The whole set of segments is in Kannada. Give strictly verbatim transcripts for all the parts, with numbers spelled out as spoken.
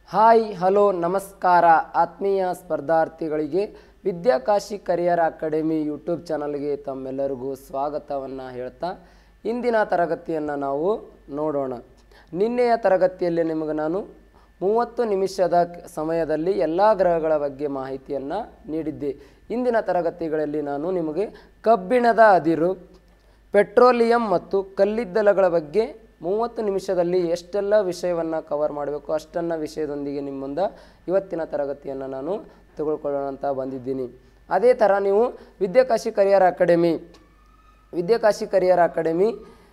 ಹಾಯ್ ಹಲೋ ನಮಸ್ಕಾರ ಆತ್ಮೀಯ ಸ್ಪರ್ಧಾರ್ಥಿಗಳಿಗೆ ವಿದ್ಯಾಕಾಶಿ ಕರಿಯರ್ ಅಕಾಡೆಮಿ ಯೂಟ್ಯೂಬ್ ಚಾನಲ್ಗೆ ತಮ್ಮೆಲ್ಲರಿಗೂ ಸ್ವಾಗತವನ್ನು ಹೇಳ್ತಾ ಇಂದಿನ ತರಗತಿಯನ್ನು ನಾವು ನೋಡೋಣ. ನಿನ್ನೆಯ ತರಗತಿಯಲ್ಲಿ ನಿಮಗೆ ನಾನು ಮೂವತ್ತು ನಿಮಿಷದ ಸಮಯದಲ್ಲಿ ಎಲ್ಲ ಗ್ರಹಗಳ ಬಗ್ಗೆ ಮಾಹಿತಿಯನ್ನು ನೀಡಿದ್ದೆ. ಇಂದಿನ ತರಗತಿಗಳಲ್ಲಿ ನಾನು ನಿಮಗೆ ಕಬ್ಬಿಣದ ಅದಿರು, ಪೆಟ್ರೋಲಿಯಂ ಮತ್ತು ಕಲ್ಲಿದ್ದಲಗಳ ಬಗ್ಗೆ ಮೂವತ್ತು ನಿಮಿಷದಲ್ಲಿ ಎಷ್ಟೆಲ್ಲ ವಿಷಯವನ್ನು ಕವರ್ ಮಾಡಬೇಕು ಅಷ್ಟನ್ನು ವಿಷಯದೊಂದಿಗೆ ನಿಮ್ಮ ಮುಂದೆ ಇವತ್ತಿನ ತರಗತಿಯನ್ನು ನಾನು ತೆಗೆದುಕೊಳ್ಳೋಣ ಅಂತ ಬಂದಿದ್ದೀನಿ. ಅದೇ ಥರ ನೀವು Vidyakashi career academy Vidyakashi career academy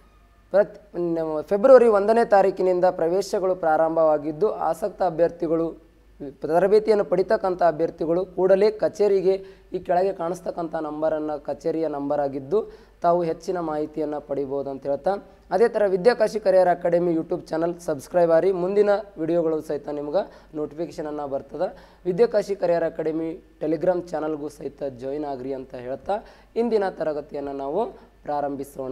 ಪ್ರತಿ ಫೆಬ್ರವರಿ ಒಂದನೇ ತಾರೀಕಿನಿಂದ ಪ್ರವೇಶಗಳು ಪ್ರಾರಂಭವಾಗಿದ್ದು ಆಸಕ್ತ ಅಭ್ಯರ್ಥಿಗಳು ತರಬೇತಿಯನ್ನು ಪಡಿತಕ್ಕಂಥ ಅಭ್ಯರ್ಥಿಗಳು ಕೂಡಲೇ ಕಚೇರಿಗೆ ಈ ಕೆಳಗೆ ಕಾಣಿಸ್ತಕ್ಕಂಥ ನಂಬರನ್ನು ಕಚೇರಿಯ ನಂಬರ್ ಆಗಿದ್ದು ತಾವು ಹೆಚ್ಚಿನ ಮಾಹಿತಿಯನ್ನು ಪಡಿಬೋದು ಅಂತ ಹೇಳ್ತಾ, ಅದೇ ಥರ Vidyakashi career academy YouTube channel subscribe ಆಗಿ ಮುಂದಿನ ವಿಡಿಯೋಗಳು ಸಹಿತ ನಿಮ್ಗೆ ನೋಟಿಫಿಕೇಷನನ್ನು ಬರ್ತದೆ. ವಿದ್ಯಾಕಾಶಿ ಕರಿಯರ್ ಅಕಾಡೆಮಿ ಟೆಲಿಗ್ರಾಮ್ ಚಾನಲ್ಗೂ ಸಹಿತ ಜಾಯಿನ್ ಆಗ್ರಿ ಅಂತ ಹೇಳ್ತಾ ಇಂದಿನ ತರಗತಿಯನ್ನು ನಾವು ಪ್ರಾರಂಭಿಸೋಣ.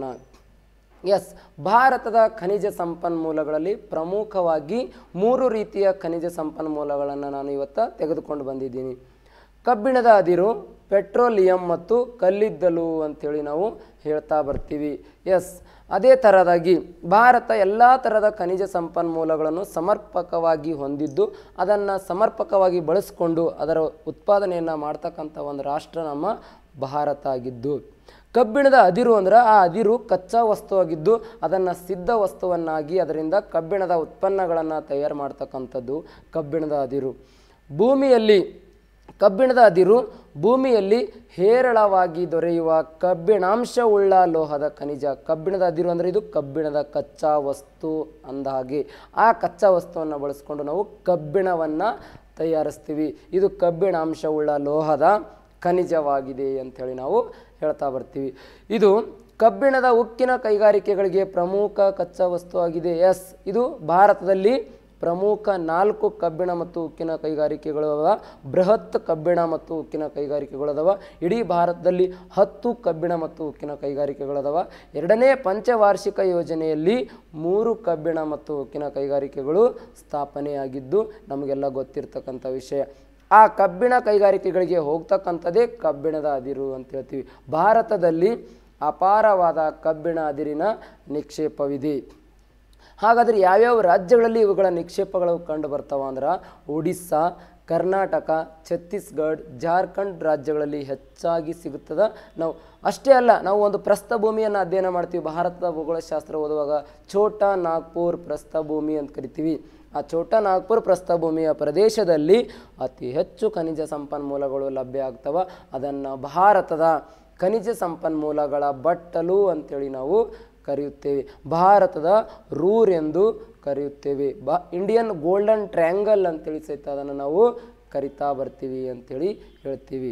ಎಸ್, ಭಾರತದ ಖನಿಜ ಸಂಪನ್ಮೂಲಗಳಲ್ಲಿ ಪ್ರಮುಖವಾಗಿ ಮೂರು ರೀತಿಯ ಖನಿಜ ಸಂಪನ್ಮೂಲಗಳನ್ನು ನಾನು ಇವತ್ತು ತೆಗೆದುಕೊಂಡು ಬಂದಿದ್ದೀನಿ. ಕಬ್ಬಿಣದ ಅದಿರು, ಪೆಟ್ರೋಲಿಯಂ ಮತ್ತು ಕಲ್ಲಿದ್ದಲು ಅಂಥೇಳಿ ನಾವು ಹೇಳ್ತಾ ಬರ್ತೀವಿ. ಎಸ್, ಅದೇ ಥರದಾಗಿ ಭಾರತ ಎಲ್ಲ ಥರದ ಖನಿಜ ಸಂಪನ್ಮೂಲಗಳನ್ನು ಸಮರ್ಪಕವಾಗಿ ಹೊಂದಿದ್ದು ಅದನ್ನು ಸಮರ್ಪಕವಾಗಿ ಬಳಸಿಕೊಂಡು ಅದರ ಉತ್ಪಾದನೆಯನ್ನು ಮಾಡ್ತಕ್ಕಂಥ ಒಂದು ರಾಷ್ಟ್ರ ನಮ್ಮ ಭಾರತ ಆಗಿದ್ದು, ಕಬ್ಬಿಣದ ಅದಿರು ಅಂದ್ರೆ ಆ ಅದಿರು ಕಚ್ಚಾ ವಸ್ತುವಾಗಿದ್ದು ಅದನ್ನು ಸಿದ್ಧ ವಸ್ತುವನ್ನಾಗಿ ಅದರಿಂದ ಕಬ್ಬಿಣದ ಉತ್ಪನ್ನಗಳನ್ನು ತಯಾರು ಮಾಡ್ತಕ್ಕಂಥದ್ದು ಕಬ್ಬಿಣದ ಅದಿರು. ಭೂಮಿಯಲ್ಲಿ ಕಬ್ಬಿಣದ ಅದಿರು ಭೂಮಿಯಲ್ಲಿ ಹೇರಳವಾಗಿ ದೊರೆಯುವ ಕಬ್ಬಿಣಾಂಶವುಳ್ಳ ಲೋಹದ ಖನಿಜ. ಕಬ್ಬಿಣದ ಅದಿರು ಅಂದರೆ ಇದು ಕಬ್ಬಿಣದ ಕಚ್ಚಾ ವಸ್ತು ಅಂದ ಹಾಗೆ ಆ ಕಚ್ಚಾ ವಸ್ತುವನ್ನು ಬಳಸ್ಕೊಂಡು ನಾವು ಕಬ್ಬಿಣವನ್ನು ತಯಾರಿಸ್ತೀವಿ. ಇದು ಕಬ್ಬಿಣಾಂಶವುಳ್ಳ ಲೋಹದ ಖನಿಜವಾಗಿದೆ ಅಂಥೇಳಿ ನಾವು ಹೇಳ್ತಾ ಬರ್ತೀವಿ. ಇದು ಕಬ್ಬಿಣದ ಉಕ್ಕಿನ ಕೈಗಾರಿಕೆಗಳಿಗೆ ಪ್ರಮುಖ ಕಚ್ಚಾ ವಸ್ತು ಆಗಿದೆ. ಎಸ್, ಇದು ಭಾರತದಲ್ಲಿ ಪ್ರಮುಖ ನಾಲ್ಕು ಕಬ್ಬಿಣ ಮತ್ತು ಉಕ್ಕಿನ ಕೈಗಾರಿಕೆಗಳು ಅದಾವ. ಬೃಹತ್ ಕಬ್ಬಿಣ ಮತ್ತು ಉಕ್ಕಿನ ಕೈಗಾರಿಕೆಗಳು ಅದಾವ. ಇಡೀ ಭಾರತದಲ್ಲಿ ಹತ್ತು ಕಬ್ಬಿಣ ಮತ್ತು ಉಕ್ಕಿನ ಕೈಗಾರಿಕೆಗಳದಾವ. ಎರಡನೇ ಪಂಚವಾರ್ಷಿಕ ಯೋಜನೆಯಲ್ಲಿ ಮೂರು ಕಬ್ಬಿಣ ಮತ್ತು ಉಕ್ಕಿನ ಕೈಗಾರಿಕೆಗಳು ಸ್ಥಾಪನೆಯಾಗಿದ್ದು ನಮಗೆಲ್ಲ ಗೊತ್ತಿರ್ತಕ್ಕಂಥ ವಿಷಯ. ಆ ಕಬ್ಬಿಣ ಕೈಗಾರಿಕೆಗಳಿಗೆ ಹೋಗ್ತಕ್ಕಂಥದ್ದೇ ಕಬ್ಬಿಣದ ಅದಿರು ಅಂತ ಹೇಳ್ತೀವಿ. ಭಾರತದಲ್ಲಿ ಅಪಾರವಾದ ಕಬ್ಬಿಣ ಅದಿರಿನ ನಿಕ್ಷೇಪವಿದೆ. ಹಾಗಾದರೆ ಯಾವ್ಯಾವ ರಾಜ್ಯಗಳಲ್ಲಿ ಇವುಗಳ ನಿಕ್ಷೇಪಗಳು ಕಂಡು ಬರ್ತಾವ ಅಂದ್ರೆ ಒಡಿಸ್ಸಾ, ಕರ್ನಾಟಕ, ಛತ್ತೀಸ್ಗಢ, ಜಾರ್ಖಂಡ್ ರಾಜ್ಯಗಳಲ್ಲಿ ಹೆಚ್ಚಾಗಿ ಸಿಗುತ್ತದೆ. ನಾವು ಅಷ್ಟೇ ಅಲ್ಲ, ನಾವು ಒಂದು ಪ್ರಸ್ಥಭೂಮಿಯನ್ನು ಅಧ್ಯಯನ ಮಾಡ್ತೀವಿ. ಭಾರತದ ಭೂಗೋಳಶಾಸ್ತ್ರ ಓದುವಾಗ ಛೋಟಾ ನಾಗ್ಪುರ್ ಪ್ರಸ್ಥಭೂಮಿ ಅಂತ ಕರಿತೀವಿ. ಆ ಛೋಟಾ ನಾಗ್ಪುರ್ ಪ್ರಸ್ಥಭೂಮಿಯ ಪ್ರದೇಶದಲ್ಲಿ ಅತಿ ಹೆಚ್ಚು ಖನಿಜ ಸಂಪನ್ಮೂಲಗಳು ಲಭ್ಯ ಆಗ್ತವೆ. ಅದನ್ನು ಭಾರತದ ಖನಿಜ ಸಂಪನ್ಮೂಲಗಳ ಬಟ್ಟಲು ಅಂಥೇಳಿ ನಾವು ಕರೆಯುತ್ತೇವೆ. ಭಾರತದ ರೂರ್ ಎಂದು ಕರೆಯುತ್ತೇವೆ. ಬಾ ಇಂಡಿಯನ್ ಗೋಲ್ಡನ್ ಟ್ರ್ಯಾಂಗಲ್ ಅಂತೇಳಿ ಸಹಿತ ಅದನ್ನು ನಾವು ಕರಿತಾ ಬರ್ತೀವಿ ಅಂಥೇಳಿ ಹೇಳ್ತೀವಿ.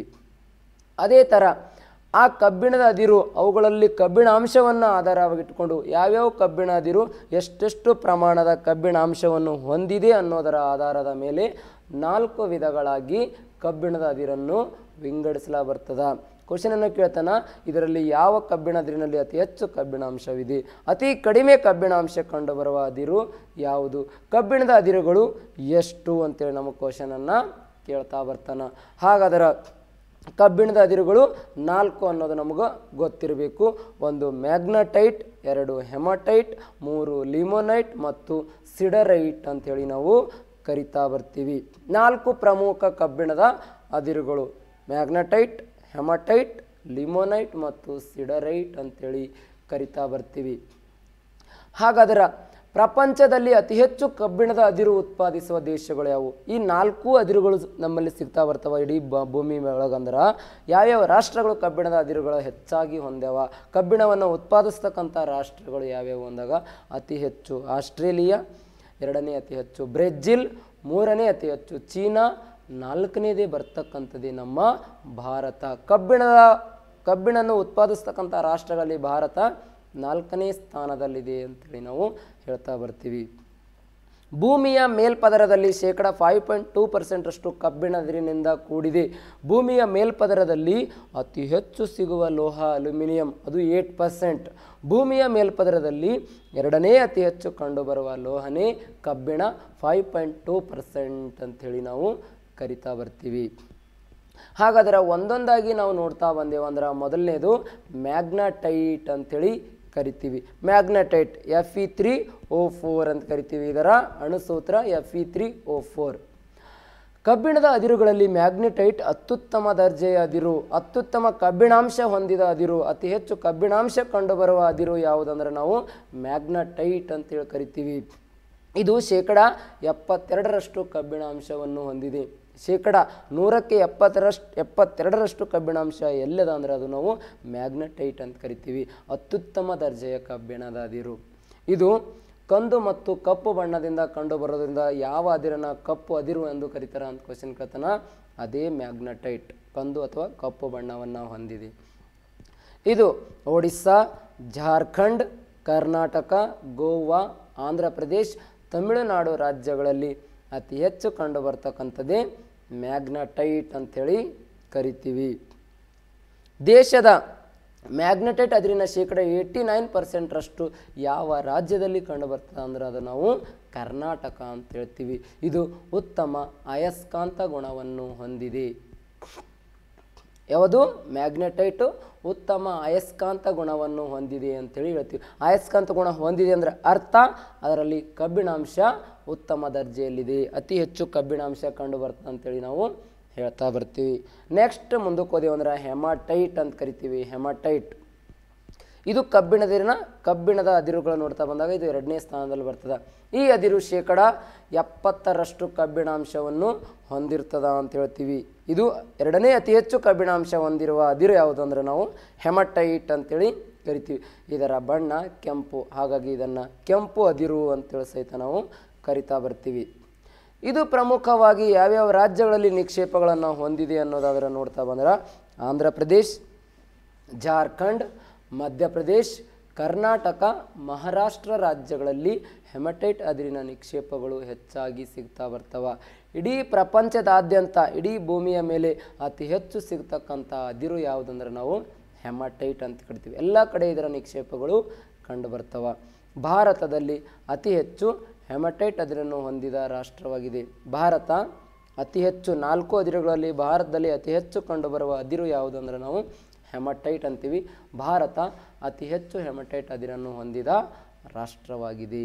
ಅದೇ ಥರ ಆ ಕಬ್ಬಿಣದ ಅದಿರು ಅವುಗಳಲ್ಲಿ ಕಬ್ಬಿಣಾಂಶವನ್ನು ಆಧಾರವಾಗಿಟ್ಟುಕೊಂಡು ಯಾವ್ಯಾವ ಕಬ್ಬಿಣ ಅದಿರು ಎಷ್ಟೆಷ್ಟು ಪ್ರಮಾಣದ ಕಬ್ಬಿಣಾಂಶವನ್ನು ಹೊಂದಿದೆ ಅನ್ನೋದರ ಆಧಾರದ ಮೇಲೆ ನಾಲ್ಕು ವಿಧಗಳಾಗಿ ಕಬ್ಬಿಣದ ಅದಿರನ್ನು ವಿಂಗಡಿಸಲ ಬರ್ತದೆ. ಕ್ವಶನನ್ನು ಕೇಳ್ತಾನ, ಇದರಲ್ಲಿ ಯಾವ ಕಬ್ಬಿಣ ಅದಿರಿನಲ್ಲಿ ಅತಿ ಹೆಚ್ಚು ಕಬ್ಬಿಣಾಂಶವಿದೆ, ಅತಿ ಕಡಿಮೆ ಕಬ್ಬಿಣಾಂಶ ಕಂಡುಬರುವ ಅದಿರು ಯಾವುದು, ಕಬ್ಬಿಣದ ಅದಿರುಗಳು ಎಷ್ಟು ಅಂತೇಳಿ ನಮಗೆ ಕ್ವಶನನ್ನು ಕೇಳ್ತಾ ಬರ್ತಾನ. ಹಾಗಾದ್ರೆ ಕಬ್ಬಿಣದ ಅದಿರುಗಳು ನಾಲ್ಕು ಅನ್ನೋದು ನಮಗೆ ಗೊತ್ತಿರಬೇಕು. ಒಂದು ಮ್ಯಾಗ್ನಟೈಟ್, ಎರಡು ಹೆಮಟೈಟ್, ಮೂರು ಲಿಮೋನೈಟ್ ಮತ್ತು ಸಿಡರೈಟ್ ಅಂಥೇಳಿ ನಾವು ಕರಿತಾ ಬರ್ತೀವಿ. ನಾಲ್ಕು ಪ್ರಮುಖ ಕಬ್ಬಿಣದ ಅದಿರುಗಳು ಮ್ಯಾಗ್ನಟೈಟ್, ಹೆಮಟೈಟ್, ಲಿಮೋನೈಟ್ ಮತ್ತು ಸಿಡರೈಟ್ ಅಂಥೇಳಿ ಕರಿತಾ ಬರ್ತೀವಿ. ಹಾಗಾದ್ರೆ ಪ್ರಪಂಚದಲ್ಲಿ ಅತಿ ಹೆಚ್ಚು ಕಬ್ಬಿಣದ ಅದಿರು ಉತ್ಪಾದಿಸುವ ದೇಶಗಳು ಯಾವುವು? ಈ ನಾಲ್ಕು ಅದಿರುಗಳು ನಮ್ಮಲ್ಲಿ ಸಿಗ್ತಾ ಬರ್ತವೆ ಇಡೀ ಬ ಭೂಮಿ ಒಳಗಂದ್ರೆ ಯಾವ್ಯಾವ ರಾಷ್ಟ್ರಗಳು ಕಬ್ಬಿಣದ ಅದಿರುಗಳು ಹೆಚ್ಚಾಗಿ ಹೊಂದ್ಯಾವ, ಕಬ್ಬಿಣವನ್ನು ಉತ್ಪಾದಿಸ್ತಕ್ಕಂಥ ರಾಷ್ಟ್ರಗಳು ಯಾವ್ಯಾವು ಅಂದಾಗ ಅತಿ ಹೆಚ್ಚು ಆಸ್ಟ್ರೇಲಿಯಾ, ಎರಡನೇ ಅತಿ ಹೆಚ್ಚು ಬ್ರೆಜಿಲ್, ಮೂರನೇ ಅತಿ ಹೆಚ್ಚು ಚೀನಾ, ನಾಲ್ಕನೇದೇ ಬರ್ತಕ್ಕಂಥದ್ದೇ ನಮ್ಮ ಭಾರತ. ಕಬ್ಬಿಣದ ಕಬ್ಬಿಣನ್ನು ಉತ್ಪಾದಿಸ್ತಕ್ಕಂಥ ರಾಷ್ಟ್ರಗಳಲ್ಲಿ ಭಾರತ ನಾಲ್ಕನೇ ಸ್ಥಾನದಲ್ಲಿದೆ ಅಂತೇಳಿ ನಾವು ಹೇಳ್ತಾ ಬರ್ತೀವಿ. ಭೂಮಿಯ ಮೇಲ್ಪದರದಲ್ಲಿ ಶೇಕಡ ಫೈವ್ ಪಾಯಿಂಟ್ ಟೂ ಪರ್ಸೆಂಟರಷ್ಟು ಕಬ್ಬಿಣ ಅದಿರಿನಿಂದ ಕೂಡಿದೆ. ಭೂಮಿಯ ಮೇಲ್ಪದರದಲ್ಲಿ ಅತಿ ಹೆಚ್ಚು ಸಿಗುವ ಲೋಹ ಅಲ್ಯೂಮಿನಿಯಂ, ಅದು ಏಟ್ ಪರ್ಸೆಂಟ್. ಭೂಮಿಯ ಮೇಲ್ಪದರದಲ್ಲಿ ಎರಡನೇ ಅತಿ ಹೆಚ್ಚು ಕಂಡುಬರುವ ಲೋಹನೇ ಕಬ್ಬಿಣ, ಫೈವ್ ಪಾಯಿಂಟ್ ಟೂ ಪರ್ಸೆಂಟ್ ಅಂಥೇಳಿ ನಾವು ಕರಿತಾ ಬರ್ತೀವಿ. ಹಾಗಾದ್ರೆ ಒಂದೊಂದಾಗಿ ನಾವು ನೋಡ್ತಾ ಬಂದೇವು ಅಂದ್ರೆ ಮೊದಲನೇದು ಮ್ಯಾಗ್ನಟೈಟ್ ಅಂಥೇಳಿ ಕರಿತೀವಿ. Magnetite F E three O four ಅಂತ ಕರಿತೀವಿ. ಇದರ ಅಣುಸೂತ್ರ F E three O four. ಕಬ್ಬಿಣದ ಅದಿರುಗಳಲ್ಲಿ ಮ್ಯಾಗ್ನೆಟೈಟ್ ಅತ್ಯುತ್ತಮ ದರ್ಜೆಯ ಅದಿರು, ಅತ್ಯುತ್ತಮ ಕಬ್ಬಿಣಾಂಶ ಹೊಂದಿದ ಅದಿರು, ಅತಿ ಹೆಚ್ಚು ಕಬ್ಬಿಣಾಂಶ ಕಂಡುಬರುವ ಅದಿರು ಯಾವುದಂದ್ರೆ ನಾವು ಮ್ಯಾಗ್ನಟೈಟ್ ಅಂತೇಳಿ ಕರಿತೀವಿ. ಇದು ಶೇಕಡ ಎಪ್ಪತ್ತೆರಡರಷ್ಟು ಕಬ್ಬಿಣಾಂಶವನ್ನು ಹೊಂದಿದೆ. ಶೇಕಡ ನೂರಕ್ಕೆ ಎಪ್ಪತ್ತರಷ್ಟು ಎಪ್ಪತ್ತೆರಡರಷ್ಟು ಕಬ್ಬಿಣಾಂಶ ಎಲ್ಲದ ಅಂದರೆ ಅದು ನಾವು ಮ್ಯಾಗ್ನಟೈಟ್ ಅಂತ ಕರಿತೀವಿ. ಅತ್ಯುತ್ತಮ ದರ್ಜೆಯ ಕಬ್ಬಿಣದ ಅದಿರು. ಇದು ಕಂದು ಮತ್ತು ಕಪ್ಪು ಬಣ್ಣದಿಂದ ಕಂಡು ಬರೋದ್ರಿಂದ ಯಾವ ಅದಿರನ್ನ ಕಪ್ಪು ಅದಿರು ಎಂದು ಕರೀತಾರೆ ಅಂತ ಕ್ವಶನ್ ಕೇಳ್ತಾನ. ಅದೇ ಮ್ಯಾಗ್ನಟೈಟ್, ಕಂದು ಅಥವಾ ಕಪ್ಪು ಬಣ್ಣವನ್ನು ಹೊಂದಿದೆ. ಇದು ಒಡಿಸ್ಸಾ, ಜಾರ್ಖಂಡ್, ಕರ್ನಾಟಕ, ಗೋವಾ, ಆಂಧ್ರ ಪ್ರದೇಶ್, ತಮಿಳುನಾಡು ರಾಜ್ಯಗಳಲ್ಲಿ ಅತಿ ಹೆಚ್ಚು ಕಂಡು ಬರ್ತಕ್ಕಂಥದ್ದೇ ಮ್ಯಾಗ್ನಟೈಟ್ ಅಂಥೇಳಿ ಕರಿತೀವಿ. ದೇಶದ ಮ್ಯಾಗ್ನೆಟೈಟ್ ಅದಿರಿನ ಶೇಕಡ ಏಯ್ಟಿ ನೈನ್ ಪರ್ಸೆಂಟ್ರಷ್ಟು ಯಾವ ರಾಜ್ಯದಲ್ಲಿ ಕಂಡು ಬರ್ತದೆ ಅಂದ್ರೆ ಅದು ನಾವು ಕರ್ನಾಟಕ ಅಂತ ಹೇಳ್ತೀವಿ. ಇದು ಉತ್ತಮ ಅಯಸ್ಕಾಂತ ಗುಣವನ್ನು ಹೊಂದಿದೆ. ಯಾವುದು ಮ್ಯಾಗ್ನೆಟೈಟು ಉತ್ತಮ ಅಯಸ್ಕಾಂತ ಗುಣವನ್ನು ಹೊಂದಿದೆ ಅಂತೇಳಿ ಹೇಳ್ತೀವಿ. ಅಯಸ್ಕಾಂತ ಗುಣ ಹೊಂದಿದೆ ಅಂದರೆ ಅರ್ಥ ಅದರಲ್ಲಿ ಕಬ್ಬಿಣಾಂಶ ಉತ್ತಮ ದರ್ಜೆಯಲ್ಲಿದೆ, ಅತಿ ಹೆಚ್ಚು ಕಬ್ಬಿಣಾಂಶ ಕಂಡು ಬರ್ತದೆ ಅಂತೇಳಿ ನಾವು ಹೇಳ್ತಾ ಬರ್ತೀವಿ. ನೆಕ್ಸ್ಟ್ ಮುಂದಕ್ಕೆ ಹೋದೆವು ಅಂದ್ರೆ ಹೆಮಾಟೈಟ್ ಅಂತ ಕರಿತೀವಿ. ಹೆಮಾಟೈಟ್ ಇದು ಕಬ್ಬಿಣದಿರಿನ ಕಬ್ಬಿಣದ ಅದಿರುಗಳು ನೋಡ್ತಾ ಬಂದಾಗ ಇದು ಎರಡನೇ ಸ್ಥಾನದಲ್ಲಿ ಬರ್ತದೆ. ಈ ಅದಿರು ಶೇಕಡ ಎಪ್ಪತ್ತರಷ್ಟು ಕಬ್ಬಿಣಾಂಶವನ್ನು ಹೊಂದಿರ್ತದ ಅಂತ ಹೇಳ್ತೀವಿ. ಇದು ಎರಡನೇ ಅತಿ ಹೆಚ್ಚು ಕಬ್ಬಿಣಾಂಶ ಹೊಂದಿರುವ ಅದಿರು ಯಾವುದು ಅಂದರೆ ನಾವು ಹೆಮಟೈಟ್ ಅಂತೇಳಿ ಕರಿತೀವಿ. ಇದರ ಬಣ್ಣ ಕೆಂಪು, ಹಾಗಾಗಿ ಇದನ್ನು ಕೆಂಪು ಅದಿರು ಅಂತೇಳಿ ಸಹಿತ ನಾವು ಕರಿತಾ ಬರ್ತೀವಿ. ಇದು ಪ್ರಮುಖವಾಗಿ ಯಾವ್ಯಾವ ರಾಜ್ಯಗಳಲ್ಲಿ ನಿಕ್ಷೇಪಗಳನ್ನು ಹೊಂದಿದೆ ಅನ್ನೋದಾದ್ರೆ ನೋಡ್ತಾ ಬಂದ್ರೆ ಆಂಧ್ರ ಪ್ರದೇಶ್, ಜಾರ್ಖಂಡ್, ಮಧ್ಯಪ್ರದೇಶ್, ಕರ್ನಾಟಕ, ಮಹಾರಾಷ್ಟ್ರ ರಾಜ್ಯಗಳಲ್ಲಿ ಹೆಮಟೈಟ್ ಅದಿರಿನ ನಿಕ್ಷೇಪಗಳು ಹೆಚ್ಚಾಗಿ ಸಿಗ್ತಾ ಬರ್ತವೆ. ಇಡೀ ಪ್ರಪಂಚದಾದ್ಯಂತ ಇಡೀ ಭೂಮಿಯ ಮೇಲೆ ಅತಿ ಹೆಚ್ಚು ಸಿಗ್ತಕ್ಕಂಥ ಅದಿರು ಯಾವುದಂದ್ರೆ ನಾವು ಹೆಮಟೈಟ್ ಅಂತ ಕರಿತೀವಿ. ಎಲ್ಲ ಕಡೆ ಇದರ ನಿಕ್ಷೇಪಗಳು ಕಂಡು ಬರ್ತವೆ. ಭಾರತದಲ್ಲಿ ಅತಿ ಹೆಚ್ಚು ಹೆಮಟೈಟ್ ಅದಿರನ್ನು ಹೊಂದಿದ ರಾಷ್ಟ್ರವಾಗಿದೆ. ಭಾರತ ಅತಿ ಹೆಚ್ಚು ನಾಲ್ಕು ಅದಿರುಗಳಲ್ಲಿ ಭಾರತದಲ್ಲಿ ಅತಿ ಹೆಚ್ಚು ಕಂಡುಬರುವ ಅದಿರು ಯಾವುದಂದ್ರೆ ನಾವು ಹೆಮಟೈಟ್ ಅಂತೀವಿ. ಭಾರತ ಅತಿ ಹೆಚ್ಚು ಹೆಮಟೈಟ್ ಅದಿರನ್ನು ಹೊಂದಿದ ರಾಷ್ಟ್ರವಾಗಿದೆ.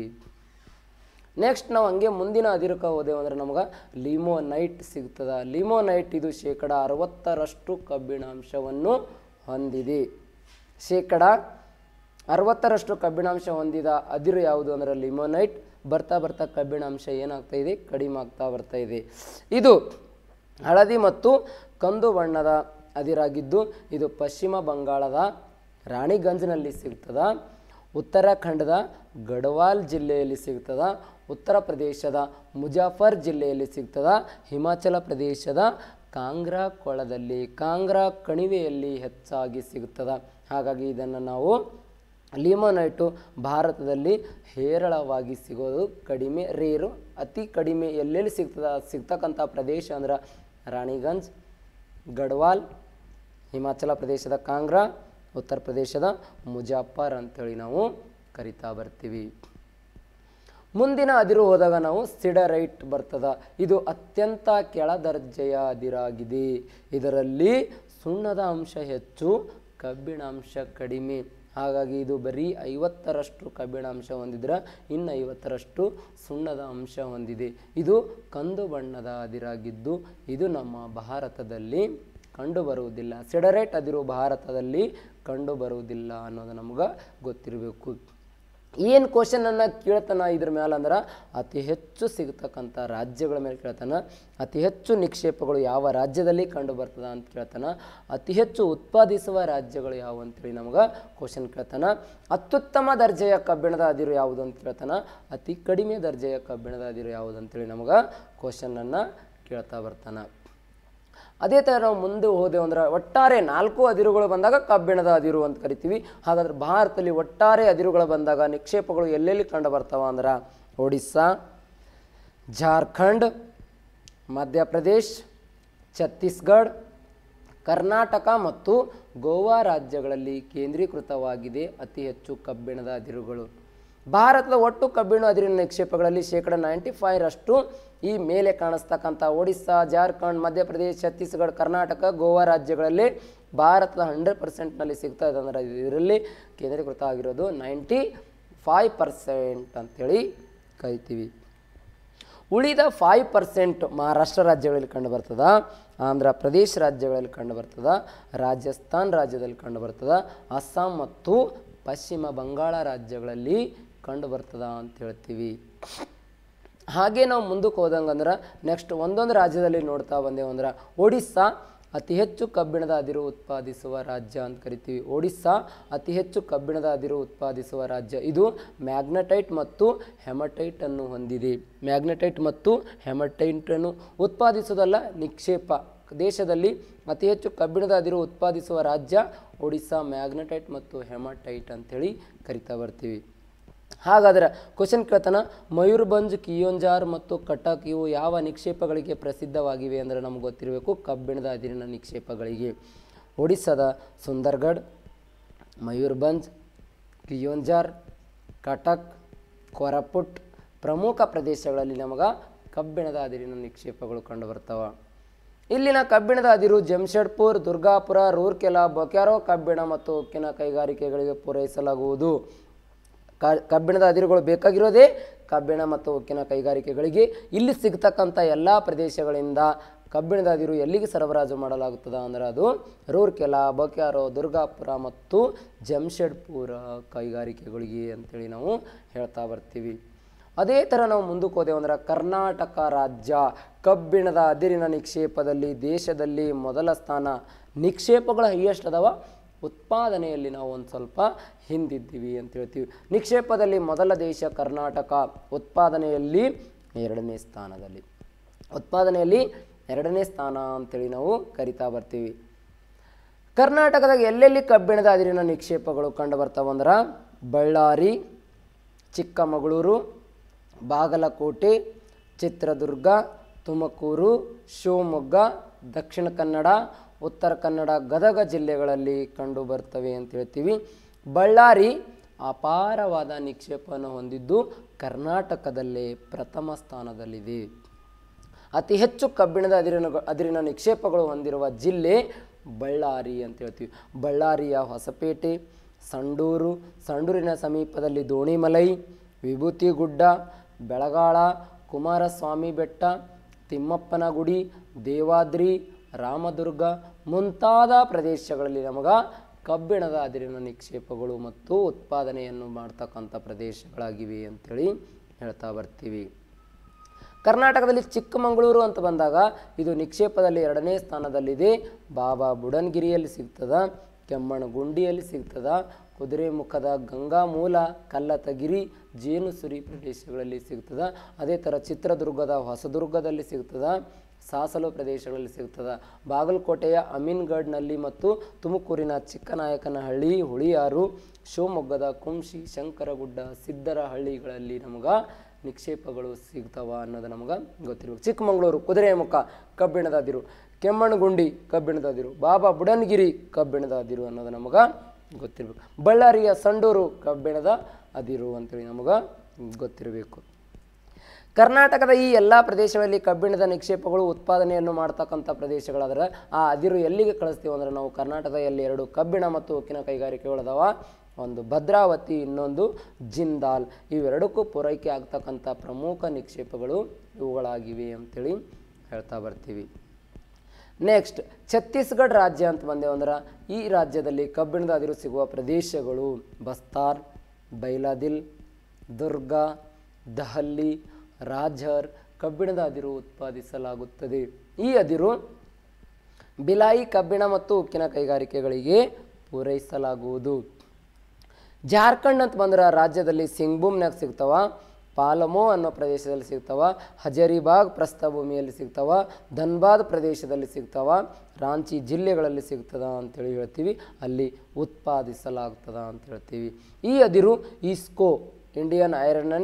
ನೆಕ್ಸ್ಟ್ ನಾವು ಹಂಗೆ ಮುಂದಿನ ಅದಿರುಕ ಹೋದೆವು ಅಂದರೆ ನಮಗೆ ಲಿಮೋನೈಟ್ ಸಿಗ್ತದೆ. ಲಿಮೋನೈಟ್ ಇದು ಶೇಕಡ ಅರವತ್ತರಷ್ಟು ಕಬ್ಬಿಣಾಂಶವನ್ನು ಹೊಂದಿದೆ. ಶೇಕಡ ಅರವತ್ತರಷ್ಟು ಕಬ್ಬಿಣಾಂಶ ಹೊಂದಿದ ಅದಿರು ಯಾವುದು ಅಂದರೆ ಲಿಮೋನೈಟ್. ಬರ್ತಾ ಬರ್ತಾ ಕಬ್ಬಿಣಾಂಶ ಏನಾಗ್ತಾ ಇದೆ, ಕಡಿಮೆ ಆಗ್ತಾ ಬರ್ತಾ ಇದೆ. ಇದು ಹಳದಿ ಮತ್ತು ಕಂದು ಬಣ್ಣದ ಅದಿರಾಗಿದ್ದು ಇದು ಪಶ್ಚಿಮ ಬಂಗಾಳದ ರಾಣಿಗಂಜ್ನಲ್ಲಿ ಸಿಗ್ತದ, ಉತ್ತರಾಖಂಡದ ಗಢವಾಲ್ ಜಿಲ್ಲೆಯಲ್ಲಿ ಸಿಗ್ತದ, ಉತ್ತರ ಪ್ರದೇಶದ ಮುಜಾಫರ್ ಜಿಲ್ಲೆಯಲ್ಲಿ ಸಿಗ್ತದ, ಹಿಮಾಚಲ ಪ್ರದೇಶದ ಕಾಂಗ್ರಾ ಕೊಳದಲ್ಲಿ ಕಾಂಗ್ರಾ ಕಣಿವೆಯಲ್ಲಿ ಹೆಚ್ಚಾಗಿ ಸಿಗುತ್ತದೆ. ಹಾಗಾಗಿ ಇದನ್ನು ನಾವು ಲಿಮೋನೈಟು ಭಾರತದಲ್ಲಿ ಹೇರಳವಾಗಿ ಸಿಗೋದು ಕಡಿಮೆ, ರೇರು, ಅತಿ ಕಡಿಮೆ. ಎಲ್ಲೆಲ್ಲಿ ಸಿಗ್ತದೆ ಸಿಗ್ತಕ್ಕಂಥ ಪ್ರದೇಶ ಅಂದ್ರೆ ರಾಣಿಗಂಜ್, ಗಢವಾಲ್, ಹಿಮಾಚಲ ಪ್ರದೇಶದ ಕಾಂಗ್ರಾ, ಉತ್ತರ ಪ್ರದೇಶದ ಮುಜಾಫರ್ ಅಂಥೇಳಿ ನಾವು ಕರಿತಾ ಬರ್ತೀವಿ. ಮುಂದಿನ ಅದಿರು ಹೋದಾಗ ನಾವು ಸಿಡರೈಟ್ ಬರ್ತದ. ಇದು ಅತ್ಯಂತ ಕೆಳ ದರ್ಜೆಯ ಅದಿರಾಗಿದೆ. ಇದರಲ್ಲಿ ಸುಣ್ಣದ ಅಂಶ ಹೆಚ್ಚು, ಕಬ್ಬಿಣಾಂಶ ಕಡಿಮೆ. ಹಾಗಾಗಿ ಇದು ಬರೀ ಐವತ್ತರಷ್ಟು ಕಬ್ಬಿಣಾಂಶ ಹೊಂದಿದ್ರೆ ಇನ್ನು ಐವತ್ತರಷ್ಟು ಸುಣ್ಣದ ಅಂಶ ಹೊಂದಿದೆ. ಇದು ಕಂದು ಬಣ್ಣದ ಅದಿರಾಗಿದ್ದು ಇದು ನಮ್ಮ ಭಾರತದಲ್ಲಿ ಕಂಡುಬರುವುದಿಲ್ಲ. ಸಿಡರೈಟ್ ಅದಿರು ಭಾರತದಲ್ಲಿ ಕಂಡುಬರುವುದಿಲ್ಲ ಅನ್ನೋದು ನಮ್ಗೆ ಗೊತ್ತಿರಬೇಕು. ಏನು ಕ್ವಶನನ್ನು ಕೇಳ್ತಾನ ಇದ್ರ ಮೇಲೆ ಅಂದ್ರೆ ಅತಿ ಹೆಚ್ಚು ಸಿಗ್ತಕ್ಕಂಥ ರಾಜ್ಯಗಳ ಮೇಲೆ ಕೇಳ್ತಾನೆ. ಅತಿ ಹೆಚ್ಚು ನಿಕ್ಷೇಪಗಳು ಯಾವ ರಾಜ್ಯದಲ್ಲಿ ಕಂಡು ಬರ್ತದ ಅಂತ ಕೇಳ್ತಾನೆ. ಅತಿ ಹೆಚ್ಚು ಉತ್ಪಾದಿಸುವ ರಾಜ್ಯಗಳು ಯಾವುವು ಅಂತೇಳಿ ನಮ್ಗೆ ಕ್ವಶನ್ ಕೇಳ್ತಾನೆ. ಅತ್ಯುತ್ತಮ ದರ್ಜೆಯ ಕಬ್ಬಿಣದ ಅದಿರು ಯಾವುದು ಅಂತ ಕೇಳ್ತಾನೆ. ಅತಿ ಕಡಿಮೆ ದರ್ಜೆಯ ಕಬ್ಬಿಣದ ಅದಿರು ಯಾವುದು ಅಂತೇಳಿ ನಮ್ಗೆ ಕ್ವಶನನ್ನು ಕೇಳ್ತಾ ಬರ್ತಾನೆ. ಅದೇ ಥರ ನಾವು ಮುಂದೆ ಹೋದೆವು ಅಂದ್ರೆ ಒಟ್ಟಾರೆ ನಾಲ್ಕು ಅದಿರುಗಳು ಬಂದಾಗ ಕಬ್ಬಿಣದ ಅದಿರು ಅಂತ ಕರಿತೀವಿ. ಹಾಗಾದ್ರೆ ಭಾರತದಲ್ಲಿ ಒಟ್ಟಾರೆ ಅದಿರುಗಳು ಬಂದಾಗ ನಿಕ್ಷೇಪಗಳು ಎಲ್ಲೆಲ್ಲಿ ಕಂಡು ಬರ್ತಾವ ಅಂದ್ರೆ ಒಡಿಸ್ಸಾ, ಜಾರ್ಖಂಡ್, ಮಧ್ಯಪ್ರದೇಶ್, ಛತ್ತೀಸ್ಗಢ, ಕರ್ನಾಟಕ ಮತ್ತು ಗೋವಾ ರಾಜ್ಯಗಳಲ್ಲಿ ಕೇಂದ್ರೀಕೃತವಾಗಿದೆ ಅತಿ ಹೆಚ್ಚು ಕಬ್ಬಿಣದ ಅದಿರುಗಳು. ಭಾರತದ ಒಟ್ಟು ಕಬ್ಬಿಣ ಅದಿರಿನ ನಿಕ್ಷೇಪಗಳಲ್ಲಿ ಶೇಕಡ ನೈಂಟಿ ಫೈವ್ ರಷ್ಟು ಈ ಮೇಲೆ ಕಾಣಿಸ್ತಕ್ಕಂಥ ಒಡಿಸ್ಸಾ, ಜಾರ್ಖಂಡ್, ಮಧ್ಯಪ್ರದೇಶ, ಛತ್ತೀಸ್ಗಢ, ಕರ್ನಾಟಕ, ಗೋವಾ ರಾಜ್ಯಗಳಲ್ಲಿ ಭಾರತದ ಹಂಡ್ರೆಡ್ ಪರ್ಸೆಂಟ್ನಲ್ಲಿ ಸಿಗ್ತಾ ಇದೆ. ಅಂದರೆ ಇದರಲ್ಲಿ ಕೇಂದ್ರೀಕೃತ ಆಗಿರೋದು ನೈಂಟಿ ಫೈವ್ ಪರ್ಸೆಂಟ್ ಅಂಥೇಳಿ ಕರಿತೀವಿ. ಉಳಿದ ಫೈವ್ ಪರ್ಸೆಂಟ್ ಮಹಾರಾಷ್ಟ್ರ ರಾಜ್ಯಗಳಲ್ಲಿ ಕಂಡು ಬರ್ತದ, ಆಂಧ್ರ ಪ್ರದೇಶ ರಾಜ್ಯಗಳಲ್ಲಿ ಕಂಡು ಬರ್ತದ, ರಾಜಸ್ಥಾನ್ ರಾಜ್ಯದಲ್ಲಿ ಕಂಡು ಬರ್ತದ, ಅಸ್ಸಾಂ ಮತ್ತು ಪಶ್ಚಿಮ ಬಂಗಾಳ ರಾಜ್ಯಗಳಲ್ಲಿ ಕಂಡು ಬರ್ತದ ಅಂತ ಹೇಳ್ತೀವಿ. ಹಾಗೆ ನಾವು ಮುಂದಕ್ಕೆ ಹೋದಂಗಂದ್ರೆ ನೆಕ್ಸ್ಟ್ ಒಂದೊಂದು ರಾಜ್ಯದಲ್ಲಿ ನೋಡ್ತಾ ಬಂದೇವಂದ್ರೆ ಒಡಿಸ್ಸಾ ಅತಿ ಹೆಚ್ಚು ಕಬ್ಬಿಣದ ಅದಿರು ಉತ್ಪಾದಿಸುವ ರಾಜ್ಯ ಅಂತ ಕರಿತೀವಿ. ಒಡಿಸ್ಸಾ ಅತಿ ಹೆಚ್ಚು ಕಬ್ಬಿಣದ ಅದಿರು ಉತ್ಪಾದಿಸುವ ರಾಜ್ಯ. ಇದು ಮ್ಯಾಗ್ನೆಟೈಟ್ ಮತ್ತು ಹೆಮಟೈಟನ್ನು ಹೊಂದಿದೆ. ಮ್ಯಾಗ್ನೆಟೈಟ್ ಮತ್ತು ಹೆಮಟೈಟನ್ನು ಉತ್ಪಾದಿಸುವುದಲ್ಲ, ನಿಕ್ಷೇಪ. ದೇಶದಲ್ಲಿ ಅತಿ ಹೆಚ್ಚು ಕಬ್ಬಿಣದ ಅದಿರು ಉತ್ಪಾದಿಸುವ ರಾಜ್ಯ ಒಡಿಸ್ಸಾ. ಮ್ಯಾಗ್ನೆಟೈಟ್ ಮತ್ತು ಹೆಮಟೈಟ್ ಅಂಥೇಳಿ ಕರಿತಾ ಬರ್ತೀವಿ. ಹಾಗಾದರೆ ಕ್ವಶನ್ ಕೇಳ್ತಾನ, ಮಯೂರ್ಭಂಜ್, ಕಿಯೋಂಜಾರ್ ಮತ್ತು ಕಟಕ್ ಇವು ಯಾವ ನಿಕ್ಷೇಪಗಳಿಗೆ ಪ್ರಸಿದ್ಧವಾಗಿವೆ ಅಂದರೆ ನಮ್ಗೆ ಗೊತ್ತಿರಬೇಕು, ಕಬ್ಬಿಣದ ಅದಿರಿನ ನಿಕ್ಷೇಪಗಳಿಗೆ. ಒಡಿಸ್ಸಾದ ಸುಂದರ್ಗಢ್, ಮಯೂರ್ಭಂಜ್, ಕಿಯೋಂಜಾರ್, ಕಟಕ್, ಕೊರಪುಟ್ ಪ್ರಮುಖ ಪ್ರದೇಶಗಳಲ್ಲಿ ನಮಗೆ ಕಬ್ಬಿಣದ ಅದಿರಿನ ನಿಕ್ಷೇಪಗಳು ಕಂಡುಬರ್ತವೆ. ಇಲ್ಲಿನ ಕಬ್ಬಿಣದ ಅದಿರು ಜಮ್ಶೆಡ್ಪುರ್, ದುರ್ಗಾಪುರ, ರೂರ್ಕೆಲಾ, ಬೊಕ್ಯಾರೋ ಕಬ್ಬಿಣ ಮತ್ತು ಉಕ್ಕಿನ ಕೈಗಾರಿಕೆಗಳಿಗೆ ಪೂರೈಸಲಾಗುವುದು. ಕ ಕಬ್ಬಿಣದ ಅದಿರುಗಳು ಬೇಕಾಗಿರೋದೇ ಕಬ್ಬಿಣ ಮತ್ತು ಉಕ್ಕಿನ ಕೈಗಾರಿಕೆಗಳಿಗೆ. ಇಲ್ಲಿ ಸಿಗ್ತಕ್ಕಂಥ ಎಲ್ಲ ಪ್ರದೇಶಗಳಿಂದ ಕಬ್ಬಿಣದ ಅದಿರು ಎಲ್ಲಿಗೆ ಸರಬರಾಜು ಮಾಡಲಾಗುತ್ತದೆ ಅಂದರೆ ಅದು ರೂರ್ಕೆಲಾ, ಬೊಕ್ಯಾರೋ, ದುರ್ಗಾಪುರ ಮತ್ತು ಜಮ್ಶೆಡ್ಪುರ ಕೈಗಾರಿಕೆಗಳಿಗೆ ಅಂತೇಳಿ ನಾವು ಹೇಳ್ತಾ ಬರ್ತೀವಿ. ಅದೇ ಥರ ನಾವು ಮುಂದಕ್ಕೆ ಹೋದೆವಂದ್ರೆ ಕರ್ನಾಟಕ ರಾಜ್ಯ ಕಬ್ಬಿಣದ ಅದಿರಿನ ನಿಕ್ಷೇಪದಲ್ಲಿ ದೇಶದಲ್ಲಿ ಮೊದಲ ಸ್ಥಾನ. ನಿಕ್ಷೇಪಗಳ ಹೈಯೆಸ್ಟ್ ಅದಾವ, ಉತ್ಪಾದನೆಯಲ್ಲಿ ನಾವು ಒಂದು ಸ್ವಲ್ಪ ಹಿಂದಿದ್ದೀವಿ ಅಂತ ಹೇಳ್ತೀವಿ. ನಿಕ್ಷೇಪದಲ್ಲಿ ಮೊದಲ ದೇಶ ಕರ್ನಾಟಕ, ಉತ್ಪಾದನೆಯಲ್ಲಿ ಎರಡನೇ ಸ್ಥಾನದಲ್ಲಿ. ಉತ್ಪಾದನೆಯಲ್ಲಿ ಎರಡನೇ ಸ್ಥಾನ ಅಂತೇಳಿ ನಾವು ಕರಿತಾ ಬರ್ತೀವಿ. ಕರ್ನಾಟಕದಾಗ ಎಲ್ಲೆಲ್ಲಿ ಕಬ್ಬಿಣದ ಅದಿರಿನ ನಿಕ್ಷೇಪಗಳು ಕಂಡು ಬರ್ತಾವಂದ್ರೆ ಬಳ್ಳಾರಿ, ಚಿಕ್ಕಮಗಳೂರು, ಬಾಗಲಕೋಟೆ, ಚಿತ್ರದುರ್ಗ, ತುಮಕೂರು, ಶಿವಮೊಗ್ಗ, ದಕ್ಷಿಣ ಕನ್ನಡ, ಉತ್ತರ ಕನ್ನಡ, ಗದಗ ಜಿಲ್ಲೆಗಳಲ್ಲಿ ಕಂಡು ಬರ್ತವೆ ಅಂತ ಹೇಳ್ತೀವಿ. ಬಳ್ಳಾರಿ ಅಪಾರವಾದ ನಿಕ್ಷೇಪವನ್ನು ಹೊಂದಿದ್ದು ಕರ್ನಾಟಕದಲ್ಲೇ ಪ್ರಥಮ ಸ್ಥಾನದಲ್ಲಿದೆ. ಅತಿ ಹೆಚ್ಚು ಕಬ್ಬಿಣದ ಅದಿರಿನ ಅದಿರಿನ ನಿಕ್ಷೇಪಗಳು ಹೊಂದಿರುವ ಜಿಲ್ಲೆ ಬಳ್ಳಾರಿ ಅಂತ ಹೇಳ್ತೀವಿ. ಬಳ್ಳಾರಿಯ ಹೊಸಪೇಟೆ, ಸಂಡೂರು, ಸಂಡೂರಿನ ಸಮೀಪದಲ್ಲಿ ದೋಣಿಮಲೈ, ವಿಭೂತಿಗುಡ್ಡ, ಬೆಳಗಾಳ, ಕುಮಾರಸ್ವಾಮಿ ಬೆಟ್ಟ, ತಿಮ್ಮಪ್ಪನ ಗುಡಿ, ದೇವಾದ್ರಿ, ರಾಮದುರ್ಗ ಮುಂತಾದ ಪ್ರದೇಶಗಳಲ್ಲಿ ನಮಗೆ ಕಬ್ಬಿಣದ ಅದಿರಿನ ನಿಕ್ಷೇಪಗಳು ಮತ್ತು ಉತ್ಪಾದನೆಯನ್ನು ಮಾಡ್ತಕ್ಕಂಥ ಪ್ರದೇಶಗಳಾಗಿವೆ ಅಂಥೇಳಿ ಹೇಳ್ತಾ ಬರ್ತೀವಿ. ಕರ್ನಾಟಕದಲ್ಲಿ ಚಿಕ್ಕಮಗಳೂರು ಅಂತ ಬಂದಾಗ ಇದು ನಿಕ್ಷೇಪದಲ್ಲಿ ಎರಡನೇ ಸ್ಥಾನದಲ್ಲಿದೆ. ಬಾಬಾ ಬುಡನ್ಗಿರಿಯಲ್ಲಿ ಸಿಗ್ತದ, ಕೆಮ್ಮಣ್ಣಗುಂಡಿಯಲ್ಲಿ ಸಿಗ್ತದ, ಕುದುರೆಮುಖದ ಗಂಗಾಮೂಲ, ಕಲ್ಲತಗಿರಿ, ಜೇನುಸುರಿ ಪ್ರದೇಶಗಳಲ್ಲಿ ಸಿಗ್ತದ. ಅದೇ ಥರ ಚಿತ್ರದುರ್ಗದ ಹೊಸದುರ್ಗದಲ್ಲಿ ಸಿಗ್ತದ, ಸಾಸಲು ಪ್ರದೇಶಗಳಲ್ಲಿ ಸಿಗ್ತದೆ. ಬಾಗಲಕೋಟೆಯ ಅಮೀನ್ಗಢ್ನಲ್ಲಿ ಮತ್ತು ತುಮಕೂರಿನ ಚಿಕ್ಕನಾಯಕನಹಳ್ಳಿ, ಹುಳಿಯಾರು, ಶಿವಮೊಗ್ಗದ ಕುಂಶಿ, ಶಂಕರಗುಡ್ಡ, ಸಿದ್ದರಹಳ್ಳಿಗಳಲ್ಲಿ ನಮಗೆ ನಿಕ್ಷೇಪಗಳು ಸಿಗ್ತವ ಅನ್ನೋದು ನಮಗೆ ಗೊತ್ತಿರಬೇಕು. ಚಿಕ್ಕಮಗಳೂರು ಕುದುರೆಮುಖ ಕಬ್ಬಿಣದ ಅದಿರು, ಕೆಮ್ಮಣ್ಣಗುಂಡಿ ಕಬ್ಬಿಣದ ಅದಿರು, ಬಾಬಾ ಬುಡನ್ಗಿರಿ ಕಬ್ಬಿಣದ ಅದಿರು ಅನ್ನೋದು ನಮಗೆ ಗೊತ್ತಿರಬೇಕು. ಬಳ್ಳಾರಿಯ ಸಂಡೂರು ಕಬ್ಬಿಣದ ಅದಿರು ಅಂತೇಳಿ ನಮಗೆ ಗೊತ್ತಿರಬೇಕು. ಕರ್ನಾಟಕದ ಈ ಎಲ್ಲ ಪ್ರದೇಶಗಳಲ್ಲಿ ಕಬ್ಬಿಣದ ನಿಕ್ಷೇಪಗಳು ಉತ್ಪಾದನೆಯನ್ನು ಮಾಡ್ತಕ್ಕಂಥ ಪ್ರದೇಶಗಳಾದ್ರೆ ಆ ಅದಿರು ಎಲ್ಲಿಗೆ ಕಳಿಸ್ತೀವಿ ಅಂದರೆ ನಾವು ಕರ್ನಾಟಕದಲ್ಲಿ ಎರಡು ಕಬ್ಬಿಣ ಮತ್ತು ಉಕ್ಕಿನ ಕೈಗಾರಿಕೆಗಳದಾವ. ಒಂದು ಭದ್ರಾವತಿ, ಇನ್ನೊಂದು ಜಿಂದಾಲ್. ಇವೆರಡಕ್ಕೂ ಪೂರೈಕೆ ಆಗ್ತಕ್ಕಂಥ ಪ್ರಮುಖ ನಿಕ್ಷೇಪಗಳು ಇವುಗಳಾಗಿವೆ ಅಂಥೇಳಿ ಹೇಳ್ತಾ ಬರ್ತೀವಿ. ನೆಕ್ಸ್ಟ್ ಛತ್ತೀಸ್ಗಢ ರಾಜ್ಯ ಅಂತ ಬಂದೇವು ಅಂದ್ರೆ ಈ ರಾಜ್ಯದಲ್ಲಿ ಕಬ್ಬಿಣದ ಅದಿರು ಸಿಗುವ ಪ್ರದೇಶಗಳು ಬಸ್ತಾರ್, ಬೈಲಾದಿಲ್, ದುರ್ಗ, ದಹಲ್ಲಿ, ರಾಜರ್ ಕಬ್ಬಿಣದ ಅದಿರು ಉತ್ಪಾದಿಸಲಾಗುತ್ತದೆ. ಈ ಅದಿರು ಬಿಲಾಯಿ ಕಬ್ಬಿಣ ಮತ್ತು ಉಕ್ಕಿನ ಕೈಗಾರಿಕೆಗಳಿಗೆ ಪೂರೈಸಲಾಗುವುದು. ಜಾರ್ಖಂಡ್ ಅಂತ ಬಂದ್ರೆ ರಾಜ್ಯದಲ್ಲಿ ಸಿಂಗ್ಭೂಮ್ನಾಗ ಸಿಗ್ತಾವ, ಪಾಲಮೋ ಅನ್ನೋ ಪ್ರದೇಶದಲ್ಲಿ ಸಿಗ್ತಾವ, ಹಜರಿಬಾಗ್ ಪ್ರಸ್ಥಭೂಮಿಯಲ್ಲಿ ಸಿಗ್ತಾವ, ಧನ್ಬಾದ್ ಪ್ರದೇಶದಲ್ಲಿ ಸಿಗ್ತಾವ, ರಾಂಚಿ ಜಿಲ್ಲೆಗಳಲ್ಲಿ ಸಿಗ್ತದ ಅಂತೇಳಿ ಹೇಳ್ತೀವಿ. ಅಲ್ಲಿ ಉತ್ಪಾದಿಸಲಾಗ್ತದ ಅಂತ ಹೇಳ್ತೀವಿ. ಈ ಅದಿರು IISCO Indian iron and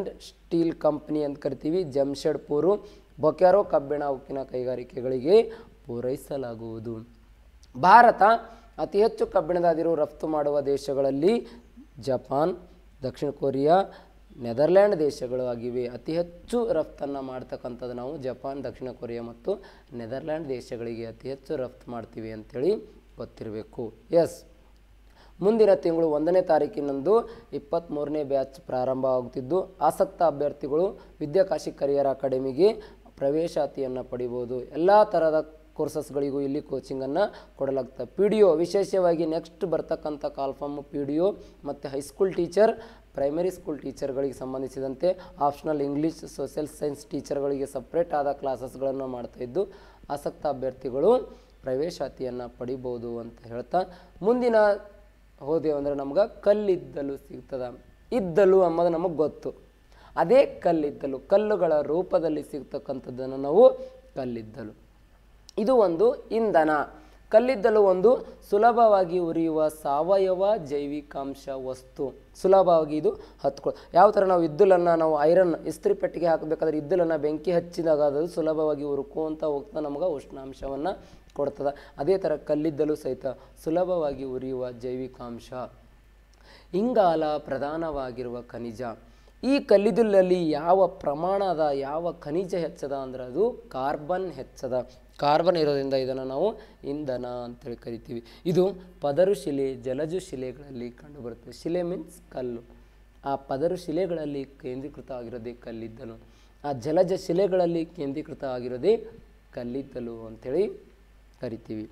steel company ಅಂತ ಕರಿತೀವಿ. ಜಮ್ಶೆಡ್ಪುರು ಬೊಕ್ಯಾರೋ ಕಬ್ಬಿಣ ಉಕ್ಕಿನ ಕೈಗಾರಿಕೆಗಳಿಗೆ ಪೂರೈಸಲಾಗುವುದು. ಭಾರತ ಅತಿ ಹೆಚ್ಚು ಕಬ್ಬಿಣದ ಅದಿರು ರಫ್ತು ಮಾಡುವ ದೇಶಗಳಲ್ಲಿ ಜಪಾನ್, ದಕ್ಷಿಣ ಕೊರಿಯಾ, ನೆದರ್ಲ್ಯಾಂಡ್ ದೇಶಗಳು ಆಗಿವೆ. ಅತಿ ಹೆಚ್ಚು ರಫ್ತನ್ನು ಮಾಡ್ತಕ್ಕಂಥದ್ದು ನಾವು ಜಪಾನ್, ದಕ್ಷಿಣ ಕೊರಿಯಾ ಮತ್ತು ನೆದರ್ಲ್ಯಾಂಡ್ ದೇಶಗಳಿಗೆ ಅತಿ ಹೆಚ್ಚು ರಫ್ತು ಮಾಡ್ತೀವಿ ಅಂಥೇಳಿ ಗೊತ್ತಿರಬೇಕು. ಎಸ್, ಮುಂದಿನ ತಿಂಗಳು ಒಂದನೇ ತಾರೀಕಿನಂದು ಇಪ್ಪತ್ತ್ಮೂರನೇ ಬ್ಯಾಚ್ ಪ್ರಾರಂಭ ಆಗುತ್ತಿದ್ದು ಆಸಕ್ತ ಅಭ್ಯರ್ಥಿಗಳು ವಿದ್ಯಾಕಾಶಿ ಕರಿಯರ್ ಅಕಾಡೆಮಿಗೆ ಪ್ರವೇಶಾತಿಯನ್ನು ಪಡಿಬೋದು. ಎಲ್ಲ ಥರದ ಕೋರ್ಸಸ್ಗಳಿಗೂ ಇಲ್ಲಿ ಕೋಚಿಂಗನ್ನು ಕೊಡಲಾಗ್ತದೆ. ಪಿ ಡಿ ಒ ವಿಶೇಷವಾಗಿ ನೆಕ್ಸ್ಟ್ ಬರ್ತಕ್ಕಂಥ ಕಾಲ್ಫಾರ್ಮ್ ಪಿ ಡಿ ಒ ಮತ್ತು ಹೈಸ್ಕೂಲ್ ಟೀಚರ್, ಪ್ರೈಮರಿ ಸ್ಕೂಲ್ ಟೀಚರ್ಗಳಿಗೆ ಸಂಬಂಧಿಸಿದಂತೆ ಆಪ್ಷನಲ್ ಇಂಗ್ಲೀಷ್, ಸೋಷಿಯಲ್ ಸೈನ್ಸ್ ಟೀಚರ್ಗಳಿಗೆ ಸಪ್ರೇಟ್ ಆದ ಕ್ಲಾಸಸ್ಗಳನ್ನು ಮಾಡ್ತಾಯಿದ್ದು ಆಸಕ್ತ ಅಭ್ಯರ್ಥಿಗಳು ಪ್ರವೇಶಾತಿಯನ್ನು ಪಡಿಬೋದು ಅಂತ ಹೇಳ್ತಾ ಮುಂದಿನ ಹೋದೆವು ಅಂದರೆ ನಮ್ಗೆ ಕಲ್ಲಿದ್ದಲು ಸಿಗ್ತದೆ. ಇದ್ದಲು ಅನ್ನೋದು ನಮಗೆ ಗೊತ್ತು. ಅದೇ ಕಲ್ಲಿದ್ದಲು ಕಲ್ಲುಗಳ ರೂಪದಲ್ಲಿ ಸಿಗ್ತಕ್ಕಂಥದ್ದನ್ನು ನಾವು ಕಲ್ಲಿದ್ದಲು. ಇದು ಒಂದು ಇಂಧನ. ಕಲ್ಲಿದ್ದಲು ಒಂದು ಸುಲಭವಾಗಿ ಉರಿಯುವ ಸಾವಯವ ಜೈವಿಕಾಂಶ ವಸ್ತು. ಸುಲಭವಾಗಿ ಇದು ಹತ್ಕೊ ಯಾವ ಥರ ನಾವು ಇದ್ದಲನ್ನು ನಾವು ಐರನ್ ಇಸ್ತ್ರಿ ಪೆಟ್ಟಿಗೆ ಹಾಕಬೇಕಾದ್ರೆ ಇದ್ದಲನ್ನು ಬೆಂಕಿ ಹಚ್ಚಿದಾಗ ಅದು ಸುಲಭವಾಗಿ ಉರುಕುವಂತ ಹೋಗ್ತಾ ನಮಗೆ ಉಷ್ಣಾಂಶವನ್ನು ಕೊಡ್ತದೆ. ಅದೇ ಥರ ಕಲ್ಲಿದ್ದಲು ಸಹಿತ ಸುಲಭವಾಗಿ ಉರಿಯುವ ಜೈವಿಕಾಂಶ. ಇಂಗಾಲ ಪ್ರಧಾನವಾಗಿರುವ ಖನಿಜ. ಈ ಕಲ್ಲಿದ್ದಲಲ್ಲಿ ಯಾವ ಪ್ರಮಾಣದ ಯಾವ ಖನಿಜ ಹೆಚ್ಚದ ಅಂದ್ರೆ ಅದು ಕಾರ್ಬನ್ ಹೆಚ್ಚದ. ಕಾರ್ಬನ್ ಇರೋದ್ರಿಂದ ಇದನ್ನು ನಾವು ಇಂಧನ ಅಂತೇಳಿ ಕರಿತೀವಿ. ಇದು ಪದರು ಶಿಲೆ, ಜಲಜು ಶಿಲೆಗಳಲ್ಲಿ ಕಂಡುಬರುತ್ತದೆ. ಶಿಲೆ ಮೀನ್ಸ್ ಕಲ್ಲು. ಆ ಪದರು ಶಿಲೆಗಳಲ್ಲಿ ಕೇಂದ್ರೀಕೃತ ಆಗಿರೋದೇ ಕಲ್ಲಿದ್ದಲು. ಆ ಜಲಜ ಶಿಲೆಗಳಲ್ಲಿ ಕೇಂದ್ರೀಕೃತ ಆಗಿರೋದೇ ಕಲ್ಲಿದ್ದಲು ಅಂಥೇಳಿ ಕರಿತೀವಿ.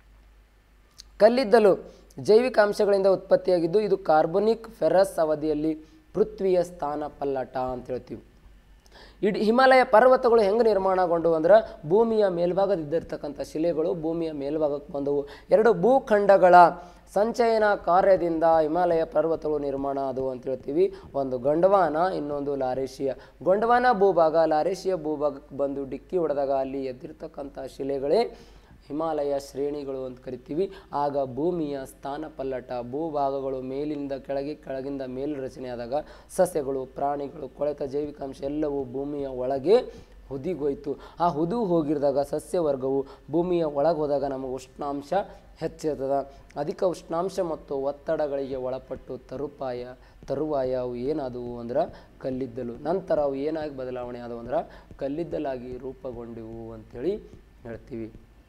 ಕಲ್ಲಿದ್ದಲು ಜೈವಿಕ ಅಂಶಗಳಿಂದ ಉತ್ಪತ್ತಿಯಾಗಿದ್ದು ಇದು ಕಾರ್ಬೊನಿಕ್ ಫೆರಸ್ ಅವಧಿಯಲ್ಲಿ ಪೃಥ್ವಿಯ ಸ್ಥಾನ ಪಲ್ಲಟ ಅಂತ ಹೇಳ್ತೀವಿ. ಇಡೀ ಹಿಮಾಲಯ ಪರ್ವತಗಳು ಹೆಂಗೆ ನಿರ್ಮಾಣಗೊಂಡು ಅಂದ್ರೆ ಭೂಮಿಯ ಮೇಲ್ಭಾಗದಿದ್ದಿರ್ತಕ್ಕಂಥ ಶಿಲೆಗಳು ಭೂಮಿಯ ಮೇಲ್ಭಾಗಕ್ಕೆ ಬಂದವು. ಎರಡು ಭೂಖಂಡಗಳ ಸಂಚಯನ ಕಾರ್ಯದಿಂದ ಹಿಮಾಲಯ ಪರ್ವತಗಳು ನಿರ್ಮಾಣ ಆದವು ಅಂತ ಹೇಳ್ತೀವಿ. ಒಂದು ಗೊಂಡವಾನ, ಇನ್ನೊಂದು ಲಾರೇಶಿಯಾ. ಗೊಂಡವಾನ ಭೂಭಾಗ ಲಾರೇಶಿಯಾ ಭೂಭಾಗಕ್ಕೆ ಬಂದು ಡಿಕ್ಕಿ ಹೊಡೆದಾಗ ಅಲ್ಲಿ ಎದ್ದಿರ್ತಕ್ಕಂಥ ಶಿಲೆಗಳೇ ಹಿಮಾಲಯ ಶ್ರೇಣಿಗಳು ಅಂತ ಕರಿತೀವಿ. ಆಗ ಭೂಮಿಯ ಸ್ಥಾನ ಪಲ್ಲಟ, ಭೂಭಾಗಗಳು ಮೇಲಿಂದ ಕೆಳಗೆ, ಕೆಳಗಿಂದ ಮೇಲು ರಚನೆ ಆದಾಗ ಸಸ್ಯಗಳು, ಪ್ರಾಣಿಗಳು, ಕೊಳೆತ ಜೈವಿಕಾಂಶ ಎಲ್ಲವೂ ಭೂಮಿಯ ಒಳಗೆ ಹುದಿಗೋಯ್ತು. ಆ ಹುದು ಹೋಗಿರಿದಾಗ ಸಸ್ಯವರ್ಗವು ಭೂಮಿಯ ಒಳಗೆ ಹೋದಾಗ ನಮಗೆ ಉಷ್ಣಾಂಶ ಹೆಚ್ಚಿರ್ತದೆ. ಅಧಿಕ ಉಷ್ಣಾಂಶ ಮತ್ತು ಒತ್ತಡಗಳಿಗೆ ಒಳಪಟ್ಟು ತರುಪಾಯ ತರುವಾಯ ಅವು ಏನಾದವು ಅಂದ್ರೆ ಕಲ್ಲಿದ್ದಲು. ನಂತರ ಅವು ಏನಾಗಿ ಬದಲಾವಣೆ ಆದವು ಅಂದ್ರೆ ಕಲ್ಲಿದ್ದಲಾಗಿ ರೂಪುಗೊಂಡವು ಅಂಥೇಳಿ ಹೇಳ್ತೀವಿ.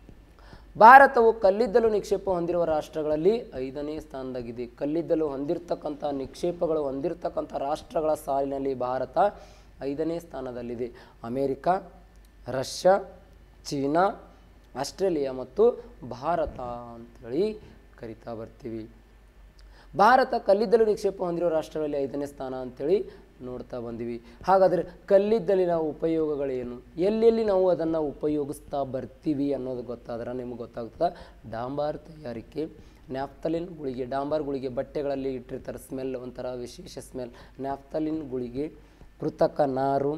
ಭಾರತವು ಕಲ್ಲಿದ್ದಲು ನಿಕ್ಷೇಪ ಹೊಂದಿರುವ ರಾಷ್ಟ್ರಗಳಲ್ಲಿ ಐದನೇ ಸ್ಥಾನದಾಗಿದೆ. ಕಲ್ಲಿದ್ದಲು ಹೊಂದಿರತಕ್ಕಂಥ ನಿಕ್ಷೇಪಗಳು ಹೊಂದಿರತಕ್ಕಂಥ ರಾಷ್ಟ್ರಗಳ ಸಾಲಿನಲ್ಲಿ ಭಾರತ ಐದನೇ ಸ್ಥಾನದಲ್ಲಿದೆ. ಅಮೇರಿಕಾ, ರಷ್ಯಾ, ಚೀನಾ, ಆಸ್ಟ್ರೇಲಿಯಾ ಮತ್ತು ಭಾರತ ಅಂಥೇಳಿ ಕರಿತಾ ಬರ್ತೀವಿ. ಭಾರತ ಕಲ್ಲಿದ್ದಲು ನಿಕ್ಷೇಪ ಹೊಂದಿರುವ ರಾಷ್ಟ್ರಗಳಲ್ಲಿ ಐದನೇ ಸ್ಥಾನ ಅಂಥೇಳಿ ನೋಡ್ತಾ ಬಂದಿವಿ. ಹಾಗಾದರೆ ಕಲ್ಲಿದ್ದಲಿನ ಉಪಯೋಗಗಳೇನು, ಎಲ್ಲೆಲ್ಲಿ ನಾವು ಅದನ್ನು ಉಪಯೋಗಿಸ್ತಾ ಬರ್ತೀವಿ ಅನ್ನೋದು ಗೊತ್ತಾದ್ರೆ ನಿಮ್ಗೆ ಗೊತ್ತಾಗ್ತದೆ. ಡಾಂಬಾರ್ ತಯಾರಿಕೆ, ನ್ಯಾಫ್ತಲಿನ್ ಗುಳಿಗೆ. ಡಾಂಬಾರ್ ಗುಳಿಗೆ ಬಟ್ಟೆಗಳಲ್ಲಿ ಇಟ್ಟಿರ್ತಾರೆ, ಸ್ಮೆಲ್ ಒಂಥರ ವಿಶೇಷ ಸ್ಮೆಲ್. ನ್ಯಾಫ್ತಲಿನ್ ಗುಳಿಗೆ, ಕೃತಕ ನಾರು,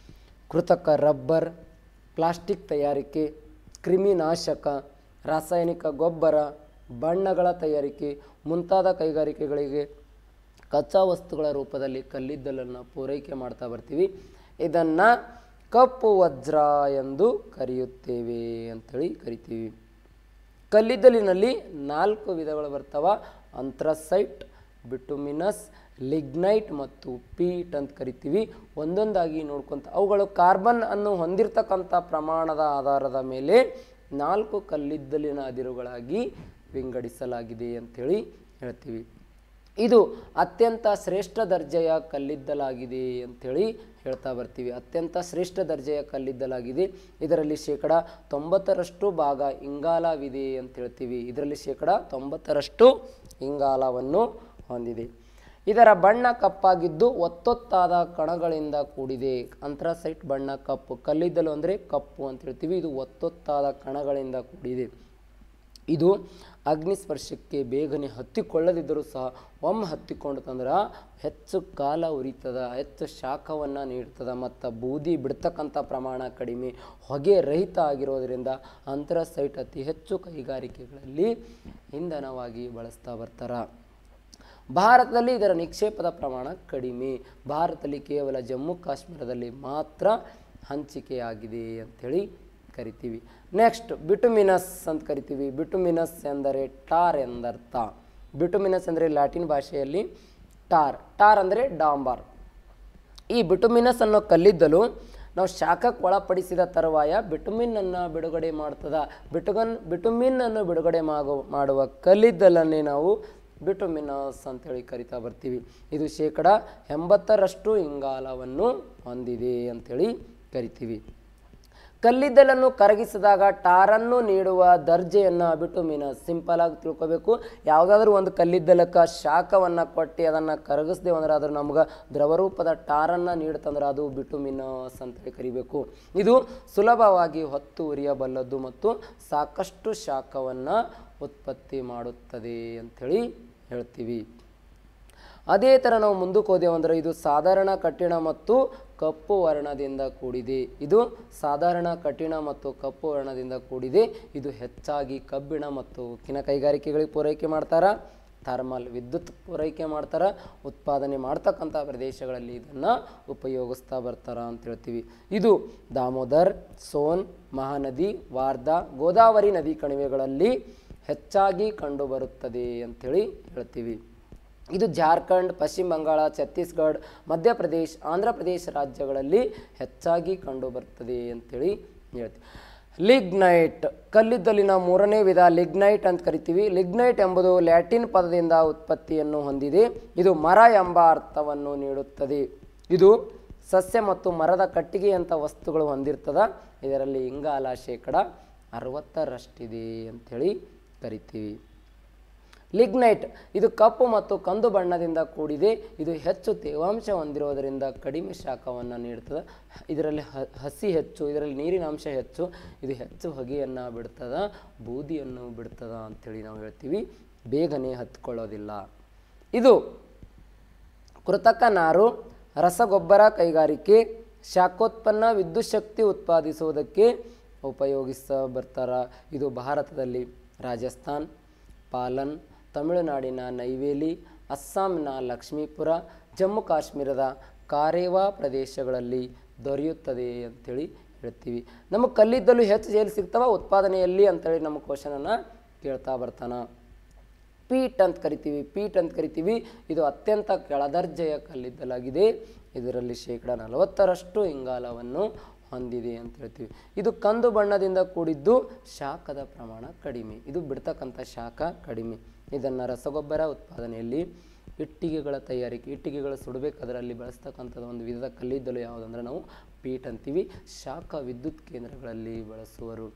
ಕೃತಕ ರಬ್ಬರ್, ಪ್ಲಾಸ್ಟಿಕ್ ತಯಾರಿಕೆ, ಕ್ರಿಮಿನಾಶಕ, ರಾಸಾಯನಿಕ ಗೊಬ್ಬರ, ಬಣ್ಣಗಳ ತಯಾರಿಕೆ ಮುಂತಾದ ಕೈಗಾರಿಕೆಗಳಿಗೆ ಕಚ್ಚಾ ವಸ್ತುಗಳ ರೂಪದಲ್ಲಿ ಕಲ್ಲಿದ್ದಲನ್ನು ಪೂರೈಕೆ ಮಾಡ್ತಾ ಬರ್ತೀವಿ. ಇದನ್ನು ಕಪ್ಪು ವಜ್ರ ಎಂದು ಕರೆಯುತ್ತೇವೆ ಅಂಥೇಳಿ ಕರಿತೀವಿ. ಕಲ್ಲಿದ್ದಲಿನಲ್ಲಿ ನಾಲ್ಕು ವಿಧಗಳು ಬರ್ತಾವ. ಅಂಥ್ರಸೈಟ್, ಬಿಟುಮಿನಸ್, ಲಿಗ್ನೈಟ್ ಮತ್ತು ಪೀಟ್ ಅಂತ ಕರಿತೀವಿ. ಒಂದೊಂದಾಗಿ ನೋಡ್ಕೊಂತ ಅವುಗಳು ಕಾರ್ಬನ್ ಅನ್ನು ಹೊಂದಿರತಕ್ಕಂಥ ಪ್ರಮಾಣದ ಆಧಾರದ ಮೇಲೆ ನಾಲ್ಕು ಕಲ್ಲಿದ್ದಲಿನ ಅದಿರುಗಳಾಗಿ ವಿಂಗಡಿಸಲಾಗಿದೆ ಅಂಥೇಳಿ ಹೇಳ್ತೀವಿ. ಇದು ಅತ್ಯಂತ ಶ್ರೇಷ್ಠ ದರ್ಜೆಯ ಕಲ್ಲಿದ್ದಲಾಗಿದೆ ಅಂಥೇಳಿ ಹೇಳ್ತಾ ಬರ್ತೀವಿ. ಅತ್ಯಂತ ಶ್ರೇಷ್ಠ ದರ್ಜೆಯ ಕಲ್ಲಿದ್ದಲಾಗಿದೆ. ಇದರಲ್ಲಿ ಶೇಕಡ ತೊಂಬತ್ತರಷ್ಟು ಭಾಗ ಇಂಗಾಲವಿದೆ ಅಂತ ಹೇಳ್ತೀವಿ. ಇದರಲ್ಲಿ ಶೇಕಡ ತೊಂಬತ್ತರಷ್ಟು ಇಂಗಾಲವನ್ನು ಹೊಂದಿದೆ. ಇದರ ಬಣ್ಣ ಕಪ್ಪಾಗಿದ್ದು ಒತ್ತೊತ್ತಾದ ಕಣಗಳಿಂದ ಕೂಡಿದೆ. ಅಂಥ್ರಸೈಟ್ ಬಣ್ಣ ಕಪ್ಪು, ಕಲ್ಲಿದ್ದಲು ಅಂದರೆ ಕಪ್ಪು ಅಂತ ಹೇಳ್ತೀವಿ. ಇದು ಒತ್ತೊತ್ತಾದ ಕಣಗಳಿಂದ ಕೂಡಿದೆ. ಇದು ಅಗ್ನಿಸ್ಪರ್ಶಕ್ಕೆ ಬೇಗನೆ ಹತ್ತಿಕೊಳ್ಳದಿದ್ದರೂ ಸಹ ಒಮ್ಮೆ ಹತ್ತಿಕೊಂಡು ತಂದ್ರೆ ಹೆಚ್ಚು ಕಾಲ ಉರಿತದ, ಹೆಚ್ಚು ಶಾಖವನ್ನು ನೀಡ್ತದೆ ಮತ್ತು ಬೂದಿ ಬಿಡ್ತಕ್ಕಂಥ ಪ್ರಮಾಣ ಕಡಿಮೆ, ಹೊಗೆ ರಹಿತ ಆಗಿರೋದರಿಂದ ಅಂಥ್ರಸೈಟ್ ಅತಿ ಹೆಚ್ಚು ಕೈಗಾರಿಕೆಗಳಲ್ಲಿ ಇಂಧನವಾಗಿ ಬಳಸ್ತಾ ಬರ್ತಾರೆ. ಭಾರತದಲ್ಲಿ ಇದರ ನಿಕ್ಷೇಪದ ಪ್ರಮಾಣ ಕಡಿಮೆ. ಭಾರತದಲ್ಲಿ ಕೇವಲ ಜಮ್ಮು ಕಾಶ್ಮೀರದಲ್ಲಿ ಮಾತ್ರ ಹಂಚಿಕೆಯಾಗಿದೆ ಅಂಥೇಳಿ ಕರಿತೀವಿ. ನೆಕ್ಸ್ಟ್ ಬಿಟುಮಿನಸ್ ಅಂತ ಕರಿತೀವಿ. ಬಿಟುಮಿನಸ್ ಎಂದರೆ ಟಾರ್ ಎಂದರ್ಥ. ಬಿಟುಮಿನಸ್ ಅಂದರೆ ಲ್ಯಾಟಿನ್ ಭಾಷೆಯಲ್ಲಿ ಟಾರ್. ಟಾರ್ ಅಂದರೆ ಡಾಂಬರ್. ಈ ಬಿಟುಮಿನಸ್ ಅನ್ನೋ ಕಲ್ಲಿದ್ದಲು ನಾವು ಶಾಖಕ್ಕೆ ಒಳಪಡಿಸಿದ ತರುವಾಯ ಬಿಟುಮಿನನ್ನು ಬಿಡುಗಡೆ ಮಾಡ್ತದ. ಬಿಟುಗನ್ ಬಿಟುಮಿನನ್ನು ಬಿಡುಗಡೆ ಮಾಡೋ ಮಾಡುವ ಕಲ್ಲಿದ್ದಲನ್ನೇ ನಾವು ಬಿಟುಮಿನಸ್ ಅಂತೇಳಿ ಕರಿತಾ ಬರ್ತೀವಿ. ಇದು ಶೇಕಡ ಎಂಬತ್ತರಷ್ಟು ಇಂಗಾಲವನ್ನು ಹೊಂದಿದೆ ಅಂಥೇಳಿ ಕರಿತೀವಿ. ಕಲ್ಲಿದ್ದಲನ್ನು ಕರಗಿಸಿದಾಗ ಟಾರನ್ನು ನೀಡುವ ದರ್ಜೆಯನ್ನು ಬಿಟುಮಿನಸ್. ಸಿಂಪಲ್ ಆಗಿ ತಿಳ್ಕೊಬೇಕು. ಯಾವುದಾದ್ರೂ ಒಂದು ಕಲ್ಲಿದ್ದಲಕ್ಕೆ ಶಾಖವನ್ನು ಕೊಟ್ಟು ಅದನ್ನು ಕರಗಿಸ್ದೇವು ಅಂದ್ರೆ ಅದ್ರ ನಮ್ಗೆ ದ್ರವರೂಪದ ಟಾರನ್ನು ನೀಡ್ತಂದ್ರೆ ಅದು ಬಿಟುಮಿನಸ್ ಅಂತೇಳಿ ಕರಿಬೇಕು. ಇದು ಸುಲಭವಾಗಿ ಹೊತ್ತು ಉರಿಯಬಲ್ಲದ್ದು ಮತ್ತು ಸಾಕಷ್ಟು ಶಾಖವನ್ನು ಉತ್ಪತ್ತಿ ಮಾಡುತ್ತದೆ ಅಂಥೇಳಿ ಹೇಳ್ತೀವಿ. ಅದೇ ಥರ ನಾವು ಮುಂದಕ್ಕೆ ಹೋದೆವು ಅಂದರೆ ಇದು ಸಾಧಾರಣ ಕಠಿಣ ಮತ್ತು ಕಪ್ಪು ವರ್ಣದಿಂದ ಕೂಡಿದೆ. ಇದು ಸಾಧಾರಣ ಕಠಿಣ ಮತ್ತು ಕಪ್ಪು ವರ್ಣದಿಂದ ಕೂಡಿದೆ. ಇದು ಹೆಚ್ಚಾಗಿ ಕಬ್ಬಿಣ ಮತ್ತು ಉಕ್ಕಿನ ಕೈಗಾರಿಕೆಗಳಿಗೆ ಪೂರೈಕೆ ಮಾಡ್ತಾರೆ. ಥರ್ಮಲ್ ವಿದ್ಯುತ್ ಪೂರೈಕೆ ಮಾಡ್ತಾರೆ. ಉತ್ಪಾದನೆ ಮಾಡ್ತಕ್ಕಂಥ ಪ್ರದೇಶಗಳಲ್ಲಿ ಇದನ್ನು ಉಪಯೋಗಿಸ್ತಾ ಬರ್ತಾರೆ ಅಂತ ಹೇಳ್ತೀವಿ. ಇದು ದಾಮೋದರ್, ಸೋನ್, ಮಹಾನದಿ, ವಾರ್ಧಾ, ಗೋದಾವರಿ ನದಿ ಕಣಿವೆಗಳಲ್ಲಿ ಹೆಚ್ಚಾಗಿ ಕಂಡುಬರುತ್ತದೆ ಅಂಥೇಳಿ ಹೇಳ್ತೀವಿ. ಇದು ಜಾರ್ಖಂಡ್, ಪಶ್ಚಿಮ ಬಂಗಾಳ, ಛತ್ತೀಸ್ಗಢ, ಮಧ್ಯಪ್ರದೇಶ, ಆಂಧ್ರ ಪ್ರದೇಶ ರಾಜ್ಯಗಳಲ್ಲಿ ಹೆಚ್ಚಾಗಿ ಕಂಡುಬರ್ತದೆ ಅಂಥೇಳಿ ಹೇಳ್ತೀವಿ. ಲಿಗ್ನೈಟ್ ಕಲ್ಲಿದ್ದಲಿನ ಮೂರನೇ ವಿಧ ಲಿಗ್ನೈಟ್ ಅಂತ ಕರಿತೀವಿ. ಲಿಗ್ನೈಟ್ ಎಂಬುದು ಲ್ಯಾಟಿನ್ ಪದದಿಂದ ಉತ್ಪತ್ತಿಯನ್ನು ಹೊಂದಿದೆ. ಇದು ಮರ ಎಂಬ ಅರ್ಥವನ್ನು ನೀಡುತ್ತದೆ. ಇದು ಸಸ್ಯ ಮತ್ತು ಮರದ ಕಟ್ಟಿಗೆಯಂಥ ವಸ್ತುಗಳು ಹೊಂದಿರ್ತದ. ಇದರಲ್ಲಿ ಇಂಗಾಲ ಶೇಕಡ ಅರವತ್ತರಷ್ಟಿದೆ ಅಂಥೇಳಿ ಕರಿತೀವಿ. ಲಿಗ್ನೈಟ್ ಇದು ಕಪ್ಪು ಮತ್ತು ಕಂದು ಬಣ್ಣದಿಂದ ಕೂಡಿದೆ. ಇದು ಹೆಚ್ಚು ತೇವಾಂಶ ಹೊಂದಿರುವುದರಿಂದ ಕಡಿಮೆ ಶಾಖವನ್ನು ನೀಡ್ತದೆ. ಇದರಲ್ಲಿ ಹಸಿ ಹೆಚ್ಚು, ಇದರಲ್ಲಿ ನೀರಿನ ಅಂಶ ಹೆಚ್ಚು. ಇದು ಹೆಚ್ಚು ಹೊಗೆಯನ್ನು ಬಿಡ್ತದ, ಬೂದಿಯನ್ನು ಬಿಡ್ತದ ಅಂಥೇಳಿ ನಾವು ಹೇಳ್ತೀವಿ. ಬೇಗನೆ ಹತ್ಕೊಳ್ಳೋದಿಲ್ಲ. ಇದು ಕೃತಕ ನಾರು, ರಸಗೊಬ್ಬರ ಕೈಗಾರಿಕೆ, ಶಾಖೋತ್ಪನ್ನ, ವಿದ್ಯುತ್ ಶಕ್ತಿ ಉತ್ಪಾದಿಸುವುದಕ್ಕೆ ಉಪಯೋಗಿಸ ಬರ್ತಾರೆ. ಇದು ಭಾರತದಲ್ಲಿ ರಾಜಸ್ಥಾನ್, ಪಾಲನ್, ತಮಿಳುನಾಡಿನ ನೈವೇಲಿ, ಅಸ್ಸಾಂನ ಲಕ್ಷ್ಮೀಪುರ, ಜಮ್ಮು ಕಾಶ್ಮೀರದ ಕಾರೇವಾ ಪ್ರದೇಶಗಳಲ್ಲಿ ದೊರೆಯುತ್ತದೆ ಅಂಥೇಳಿ ಹೇಳ್ತೀವಿ. ನಮಗೆ ಕಲ್ಲಿದ್ದಲು ಹೆಚ್ಚು ಎಲ್ಲಿ ಸಿಗ್ತವ ಉತ್ಪಾದನೆಯಲ್ಲಿ ಅಂಥೇಳಿ ನಮ್ಮ ಕ್ವಶನನ್ನು ಕೇಳ್ತಾ ಬರ್ತಾನೆ. ಪೀಟ್ ಅಂತ ಕರಿತೀವಿ. ಪೀಟ್ ಅಂತ ಕರಿತೀವಿ. ಇದು ಅತ್ಯಂತ ಕೆಳದರ್ಜೆಯ ಕಲ್ಲಿದ್ದಲಾಗಿದೆ. ಇದರಲ್ಲಿ ಶೇಕಡ ನಲವತ್ತರಷ್ಟು ಇಂಗಾಲವನ್ನು ಹೊಂದಿದೆ ಅಂತ ಹೇಳ್ತೀವಿ. ಇದು ಕಂದು ಬಣ್ಣದಿಂದ ಕೂಡಿದ್ದು ಶಾಖದ ಪ್ರಮಾಣ ಕಡಿಮೆ. ಇದು ಬಿಡ್ತಕ್ಕಂಥ ಶಾಖ ಕಡಿಮೆ. ಇದನ್ನು ರಸಗೊಬ್ಬರ ಉತ್ಪಾದನೆಯಲ್ಲಿ, ಇಟ್ಟಿಗೆಗಳ ತಯಾರಿಕೆ, ಇಟ್ಟಿಗೆಗಳು ಸುಡಬೇಕಾದ್ರಲ್ಲಿ ಬಳಸ್ತಕ್ಕಂಥದ್ದು ಒಂದು ವಿಧದ ಕಲ್ಲಿದ್ದಲು ಯಾವುದಂದ್ರೆ ನಾವು ಪೀಟ್ ಅಂತೀವಿ. ಶಾಖ ವಿದ್ಯುತ್ ಕೇಂದ್ರಗಳಲ್ಲಿ ಬಳಸುವರು.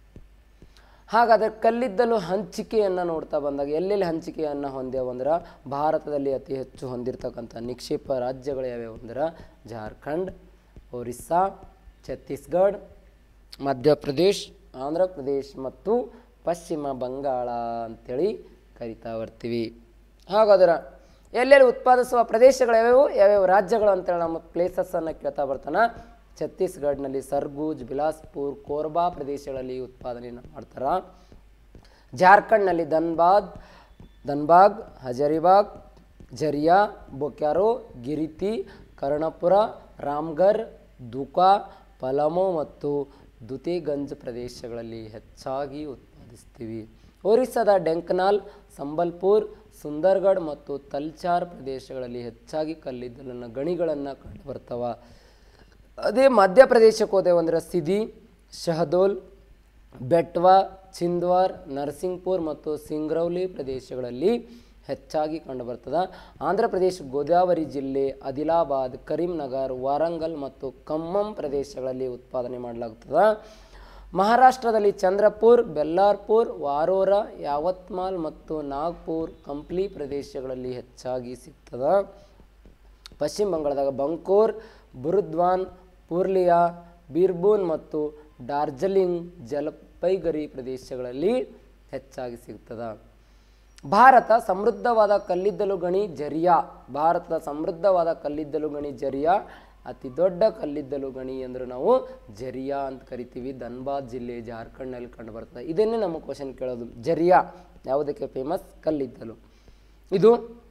ಹಾಗಾದರೆ ಕಲ್ಲಿದ್ದಲು ಹಂಚಿಕೆಯನ್ನು ನೋಡ್ತಾ ಬಂದಾಗ ಎಲ್ಲೆಲ್ಲಿ ಹಂಚಿಕೆಯನ್ನು ಹೊಂದ್ಯಾವ ಅಂದ್ರೆ ಭಾರತದಲ್ಲಿ ಅತಿ ಹೆಚ್ಚು ಹೊಂದಿರತಕ್ಕಂಥ ನಿಕ್ಷೇಪ ರಾಜ್ಯಗಳು ಯಾವ್ಯಾವು ಅಂದ್ರೆ ಜಾರ್ಖಂಡ್, ಒರಿಸ್ಸಾ, ಛತ್ತೀಸ್ಗಢ, ಮಧ್ಯಪ್ರದೇಶ್, ಆಂಧ್ರ ಪ್ರದೇಶ್ ಮತ್ತು ಪಶ್ಚಿಮ ಬಂಗಾಳ ಅಂಥೇಳಿ ಕರಿತಾ ಬರ್ತೀವಿ. ಹಾಗಾದ್ರೆ ಎಲ್ಲೆಲ್ಲಿ ಉತ್ಪಾದಿಸುವ ಪ್ರದೇಶಗಳು ಯಾವ್ಯಾವು ಯಾವ್ಯಾವ ರಾಜ್ಯಗಳು ಅಂತೇಳಿ ನಮ್ಮ ಪ್ಲೇಸಸ್ಸನ್ನು ಕೇಳ್ತಾ ಬರ್ತಾನೆ. ಛತ್ತೀಸ್ಗಢನಲ್ಲಿ ಸರ್ಗೂಜ್, ಬಿಲಾಸ್ಪುರ್, ಕೋರ್ಬಾ ಪ್ರದೇಶಗಳಲ್ಲಿ ಉತ್ಪಾದನೆಯನ್ನು ಮಾಡ್ತಾರೆ. ಜಾರ್ಖಂಡ್ನಲ್ಲಿ ಧನ್ಬಾದ್, ಧನ್ಬಾಗ್, ಹಜರಿಬಾಗ್, ಝರಿಯಾ, ಬೊಕ್ಯಾರೋ, ಗಿರಿತಿ, ಕರ್ಣಪುರ, ರಾಮ್ಗರ್, ದುಕಾ, ಪಲಮೋ ಮತ್ತು ದುತೇಗಂಜ್ ಪ್ರದೇಶಗಳಲ್ಲಿ ಹೆಚ್ಚಾಗಿ ಉತ್ಪಾದಿಸ್ತೀವಿ. ಒರಿಸ್ಸಾದ ಡೆಂಕನಾಲ್, ಸಂಬಲ್ಪುರ್, ಸುಂದರ್ಗಢ್ ಮತ್ತು ತಲ್ಚಾರ್ ಪ್ರದೇಶಗಳಲ್ಲಿ ಹೆಚ್ಚಾಗಿ ಕಲ್ಲಿದ್ದಲನ್ನು ಗಣಿಗಳನ್ನು ಕಂಡು ಬರ್ತಾವ. ಅದೇ ಮಧ್ಯಪ್ರದೇಶಕ್ಕೆ ಹೋದೆವು ಅಂದರೆ ಸಿಧಿ, ಶಹದೋಲ್, ಬೆಟ್ವಾ, ಚಿಂದ್ವಾರ್, ನರಸಿಂಗ್ಪುರ್ ಮತ್ತು ಸಿಂಗ್ರೌಲಿ ಪ್ರದೇಶಗಳಲ್ಲಿ ಹೆಚ್ಚಾಗಿ ಕಂಡುಬರ್ತದೆ. ಆಂಧ್ರ ಪ್ರದೇಶ ಗೋದಾವರಿ ಜಿಲ್ಲೆ, ಆದಿಲಾಬಾದ್, ಕರೀಂನಗರ್, ವಾರಂಗಲ್ ಮತ್ತು ಖಮ್ಮಂ ಪ್ರದೇಶಗಳಲ್ಲಿ ಉತ್ಪಾದನೆ ಮಾಡಲಾಗುತ್ತದೆ. ಮಹಾರಾಷ್ಟ್ರದಲ್ಲಿ ಚಂದ್ರಪುರ್, ಬೆಲ್ಲಾರ್ಪುರ್, ವಾರೋರಾ, ಯಾವತ್ಮಾಲ್ ಮತ್ತು ನಾಗ್ಪುರ್, ಕಂಪ್ಲಿ ಪ್ರದೇಶಗಳಲ್ಲಿ ಹೆಚ್ಚಾಗಿ ಸಿಗ್ತದೆ. ಪಶ್ಚಿಮ ಬಂಗಾಳದಾಗ ಬಂಕೂರ್, ಬುರುದ್ವಾನ್, ಪುರ್ಲಿಯಾ, ಬೀರ್ಬೂನ್ ಮತ್ತು ಡಾರ್ಜಿಲಿಂಗ್, ಜಲಪೈಗರಿ ಪ್ರದೇಶಗಳಲ್ಲಿ ಹೆಚ್ಚಾಗಿ ಸಿಗ್ತದೆ. ಭಾರತ ಸಮೃದ್ಧವಾದ ಕಲ್ಲಿದ್ದಲು ಗಣಿ ಝರಿಯಾ. ಭಾರತದ ಸಮೃದ್ಧವಾದ ಕಲ್ಲಿದ್ದಲು ಗಣಿ ಝರಿಯಾ. ಅತಿ ದೊಡ್ಡ ಕಲ್ಲಿದ್ದಲು ಗಣಿ ಅಂದ್ರೆ ನಾವು ಝರಿಯಾ ಅಂತ ಕರಿತೀವಿ. ಧನ್ಬಾದ್ ಜಿಲ್ಲೆ ಜಾರ್ಖಂಡ್ನಲ್ಲಿ ಕಂಡು ಬರ್ತದೆ. ಇದನ್ನೇ ನಮ್ಮ ಕ್ವಶನ್ ಕೇಳೋದು. ಝರಿಯಾ ಯಾವುದಕ್ಕೆ ಫೇಮಸ್? ಕಲ್ಲಿದ್ದಲು. ಇದು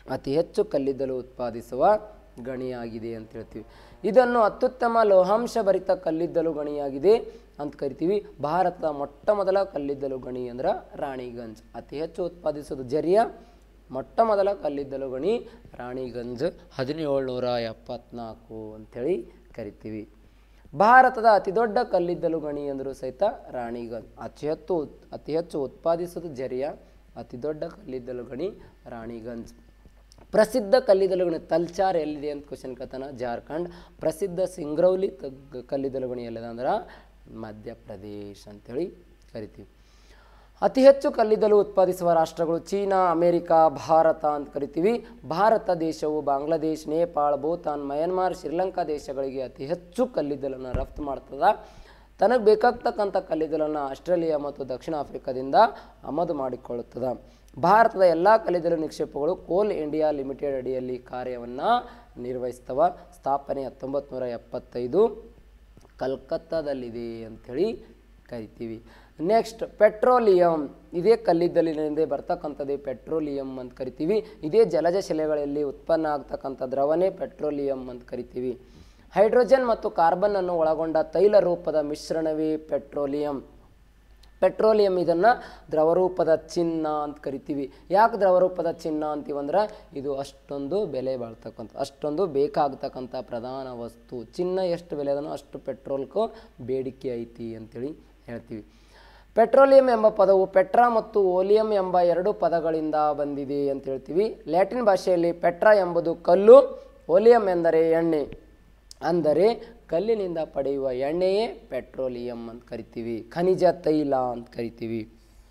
ಅತಿ ಹೆಚ್ಚು ಕಲ್ಲಿದ್ದಲು ಉತ್ಪಾದಿಸುವ ಗಣಿಯಾಗಿದೆ ಅಂತ ಹೇಳ್ತೀವಿ. ಇದನ್ನು ಅತ್ಯುತ್ತಮ ಲೋಹಾಂಶ ಭರಿತ ಕಲ್ಲಿದ್ದಲು ಗಣಿಯಾಗಿದೆ ಅಂತ ಕರಿತೀವಿ. ಭಾರತದ ಮೊಟ್ಟ ಮೊದಲ ಕಲ್ಲಿದ್ದಲು ಗಣಿ ಅಂದ್ರೆ ರಾಣಿಗಂಜ್. ಅತಿ ಹೆಚ್ಚು ಉತ್ಪಾದಿಸೋದು ಜರಿಯ, ಮೊಟ್ಟ ಮೊದಲ ಕಲ್ಲಿದ್ದಲು ಗಣಿ ರಾಣಿಗಂಜ್, ಹದಿನೇಳುನೂರ ಎಪ್ಪತ್ನಾಲ್ಕು ಅಂಥೇಳಿ ಕರಿತೀವಿ. ಭಾರತದ ಅತಿ ದೊಡ್ಡ ಕಲ್ಲಿದ್ದಲು ಗಣಿ ಅಂದರೂ ಸಹಿತ ರಾಣಿಗಂಜ್. ಅತಿ ಹೆಚ್ಚು ಅತಿ ಹೆಚ್ಚು ಉತ್ಪಾದಿಸೋದು ಜರಿಯ, ಅತಿ ದೊಡ್ಡ ಕಲ್ಲಿದ್ದಲು ಗಣಿ ರಾಣಿಗಂಜ್. ಪ್ರಸಿದ್ಧ ಕಲ್ಲಿದ್ದಲು ಗಣಿ ತಲ್ಚಾರ್ ಎಲ್ಲಿದೆ ಅಂತ ಕ್ವಶನ್ ಕೇಳ್ತಾನೆ. ಜಾರ್ಖಂಡ್. ಪ್ರಸಿದ್ಧ ಸಿಂಗ್ರೌಲಿ ಕಲ್ಲಿದ್ದಲು ಗಣಿ ಎಲ್ಲಿದೆ ಅಂದ್ರೆ ಮಧ್ಯಪ್ರದೇಶ್ ಅಂತೇಳಿ ಕರಿತೀವಿ. ಅತಿ ಹೆಚ್ಚು ಕಲ್ಲಿದ್ದಲು ಉತ್ಪಾದಿಸುವ ರಾಷ್ಟ್ರಗಳು ಚೀನಾ, ಅಮೇರಿಕಾ, ಭಾರತ ಅಂತ ಕರಿತೀವಿ. ಭಾರತ ದೇಶವು ಬಾಂಗ್ಲಾದೇಶ್, ನೇಪಾಳ, ಭೂತಾನ್, ಮಯನ್ಮಾರ್, ಶ್ರೀಲಂಕಾ ದೇಶಗಳಿಗೆ ಅತಿ ಹೆಚ್ಚು ಕಲ್ಲಿದ್ದಲನ್ನು ರಫ್ತು ಮಾಡ್ತದೆ. ತನಗೆ ಬೇಕಾಗ್ತಕ್ಕಂಥ ಕಲ್ಲಿದ್ದಲನ್ನು ಆಸ್ಟ್ರೇಲಿಯಾ ಮತ್ತು ದಕ್ಷಿಣ ಆಫ್ರಿಕಾದಿಂದ ಆಮದು ಮಾಡಿಕೊಳ್ಳುತ್ತದೆ. ಭಾರತದ ಎಲ್ಲ ಕಲ್ಲಿದ್ದಲು ನಿಕ್ಷೇಪಗಳು ಕೋಲ್ ಇಂಡಿಯಾ ಲಿಮಿಟೆಡ್ ಅಡಿಯಲ್ಲಿ ಕಾರ್ಯವನ್ನು ನಿರ್ವಹಿಸ್ತವೆ. ಸ್ಥಾಪನೆ ಹತ್ತೊಂಬತ್ತು ನೂರ ಎಪ್ಪತ್ತೈದು, ಕಲ್ಕತ್ತಾದಲ್ಲಿದೆ ಅಂಥೇಳಿ ಕರಿತೀವಿ. Next petroleum. ಇದೇ ಕಲ್ಲಿದ್ದಲಿನಿಂದ ಬರ್ತಕ್ಕಂಥದ್ದೇ ಪೆಟ್ರೋಲಿಯಂ ಅಂತ ಕರಿತೀವಿ. ಇದೇ ಜಲಜ ಶಿಲೆಗಳಲ್ಲಿ ಉತ್ಪನ್ನ ಆಗ್ತಕ್ಕಂಥ ದ್ರವನೇ ಪೆಟ್ರೋಲಿಯಂ ಅಂತ ಕರಿತೀವಿ. ಹೈಡ್ರೋಜನ್ ಮತ್ತು ಕಾರ್ಬನ್ ಅನ್ನು ಒಳಗೊಂಡ ತೈಲ ರೂಪದ ಮಿಶ್ರಣವೇ ಪೆಟ್ರೋಲಿಯಂ. ಪೆಟ್ರೋಲಿಯಂ ಇದನ್ನು ದ್ರವರೂಪದ ಚಿನ್ನ ಅಂತ ಕರಿತೀವಿ. ಯಾಕೆ ದ್ರವರೂಪದ ಚಿನ್ನ ಅಂತೀವಂದ್ರೆ ಇದು ಅಷ್ಟೊಂದು ಬೆಲೆ ಬಾಳ್ತಕ್ಕಂಥ, ಅಷ್ಟೊಂದು ಬೇಕಾಗ್ತಕ್ಕಂಥ ಪ್ರಧಾನ ವಸ್ತು. ಚಿನ್ನ ಎಷ್ಟು ಬೆಲೆ ಅದನ್ನು ಅಷ್ಟು ಪೆಟ್ರೋಲ್ಗೂ ಬೇಡಿಕೆ ಐತಿ ಅಂತೇಳಿ ಹೇಳ್ತೀವಿ. ಪೆಟ್ರೋಲಿಯಂ ಎಂಬ ಪದವು ಪೆಟ್ರಾ ಮತ್ತು ಓಲಿಯಂ ಎಂಬ ಎರಡು ಪದಗಳಿಂದ ಬಂದಿದೆ ಅಂತ ಹೇಳ್ತೀವಿ. ಲ್ಯಾಟಿನ್ ಭಾಷೆಯಲ್ಲಿ ಪೆಟ್ರಾ ಎಂಬುದು ಕಲ್ಲು, ಓಲಿಯಂ ಎಂದರೆ ಎಣ್ಣೆ. ಅಂದರೆ ಕಲ್ಲಿನಿಂದ ಪಡೆಯುವ ಎಣ್ಣೆಯೇ ಪೆಟ್ರೋಲಿಯಂ ಅಂತ ಕರಿತೀವಿ. ಖನಿಜ ತೈಲ ಅಂತ ಕರಿತೀವಿ.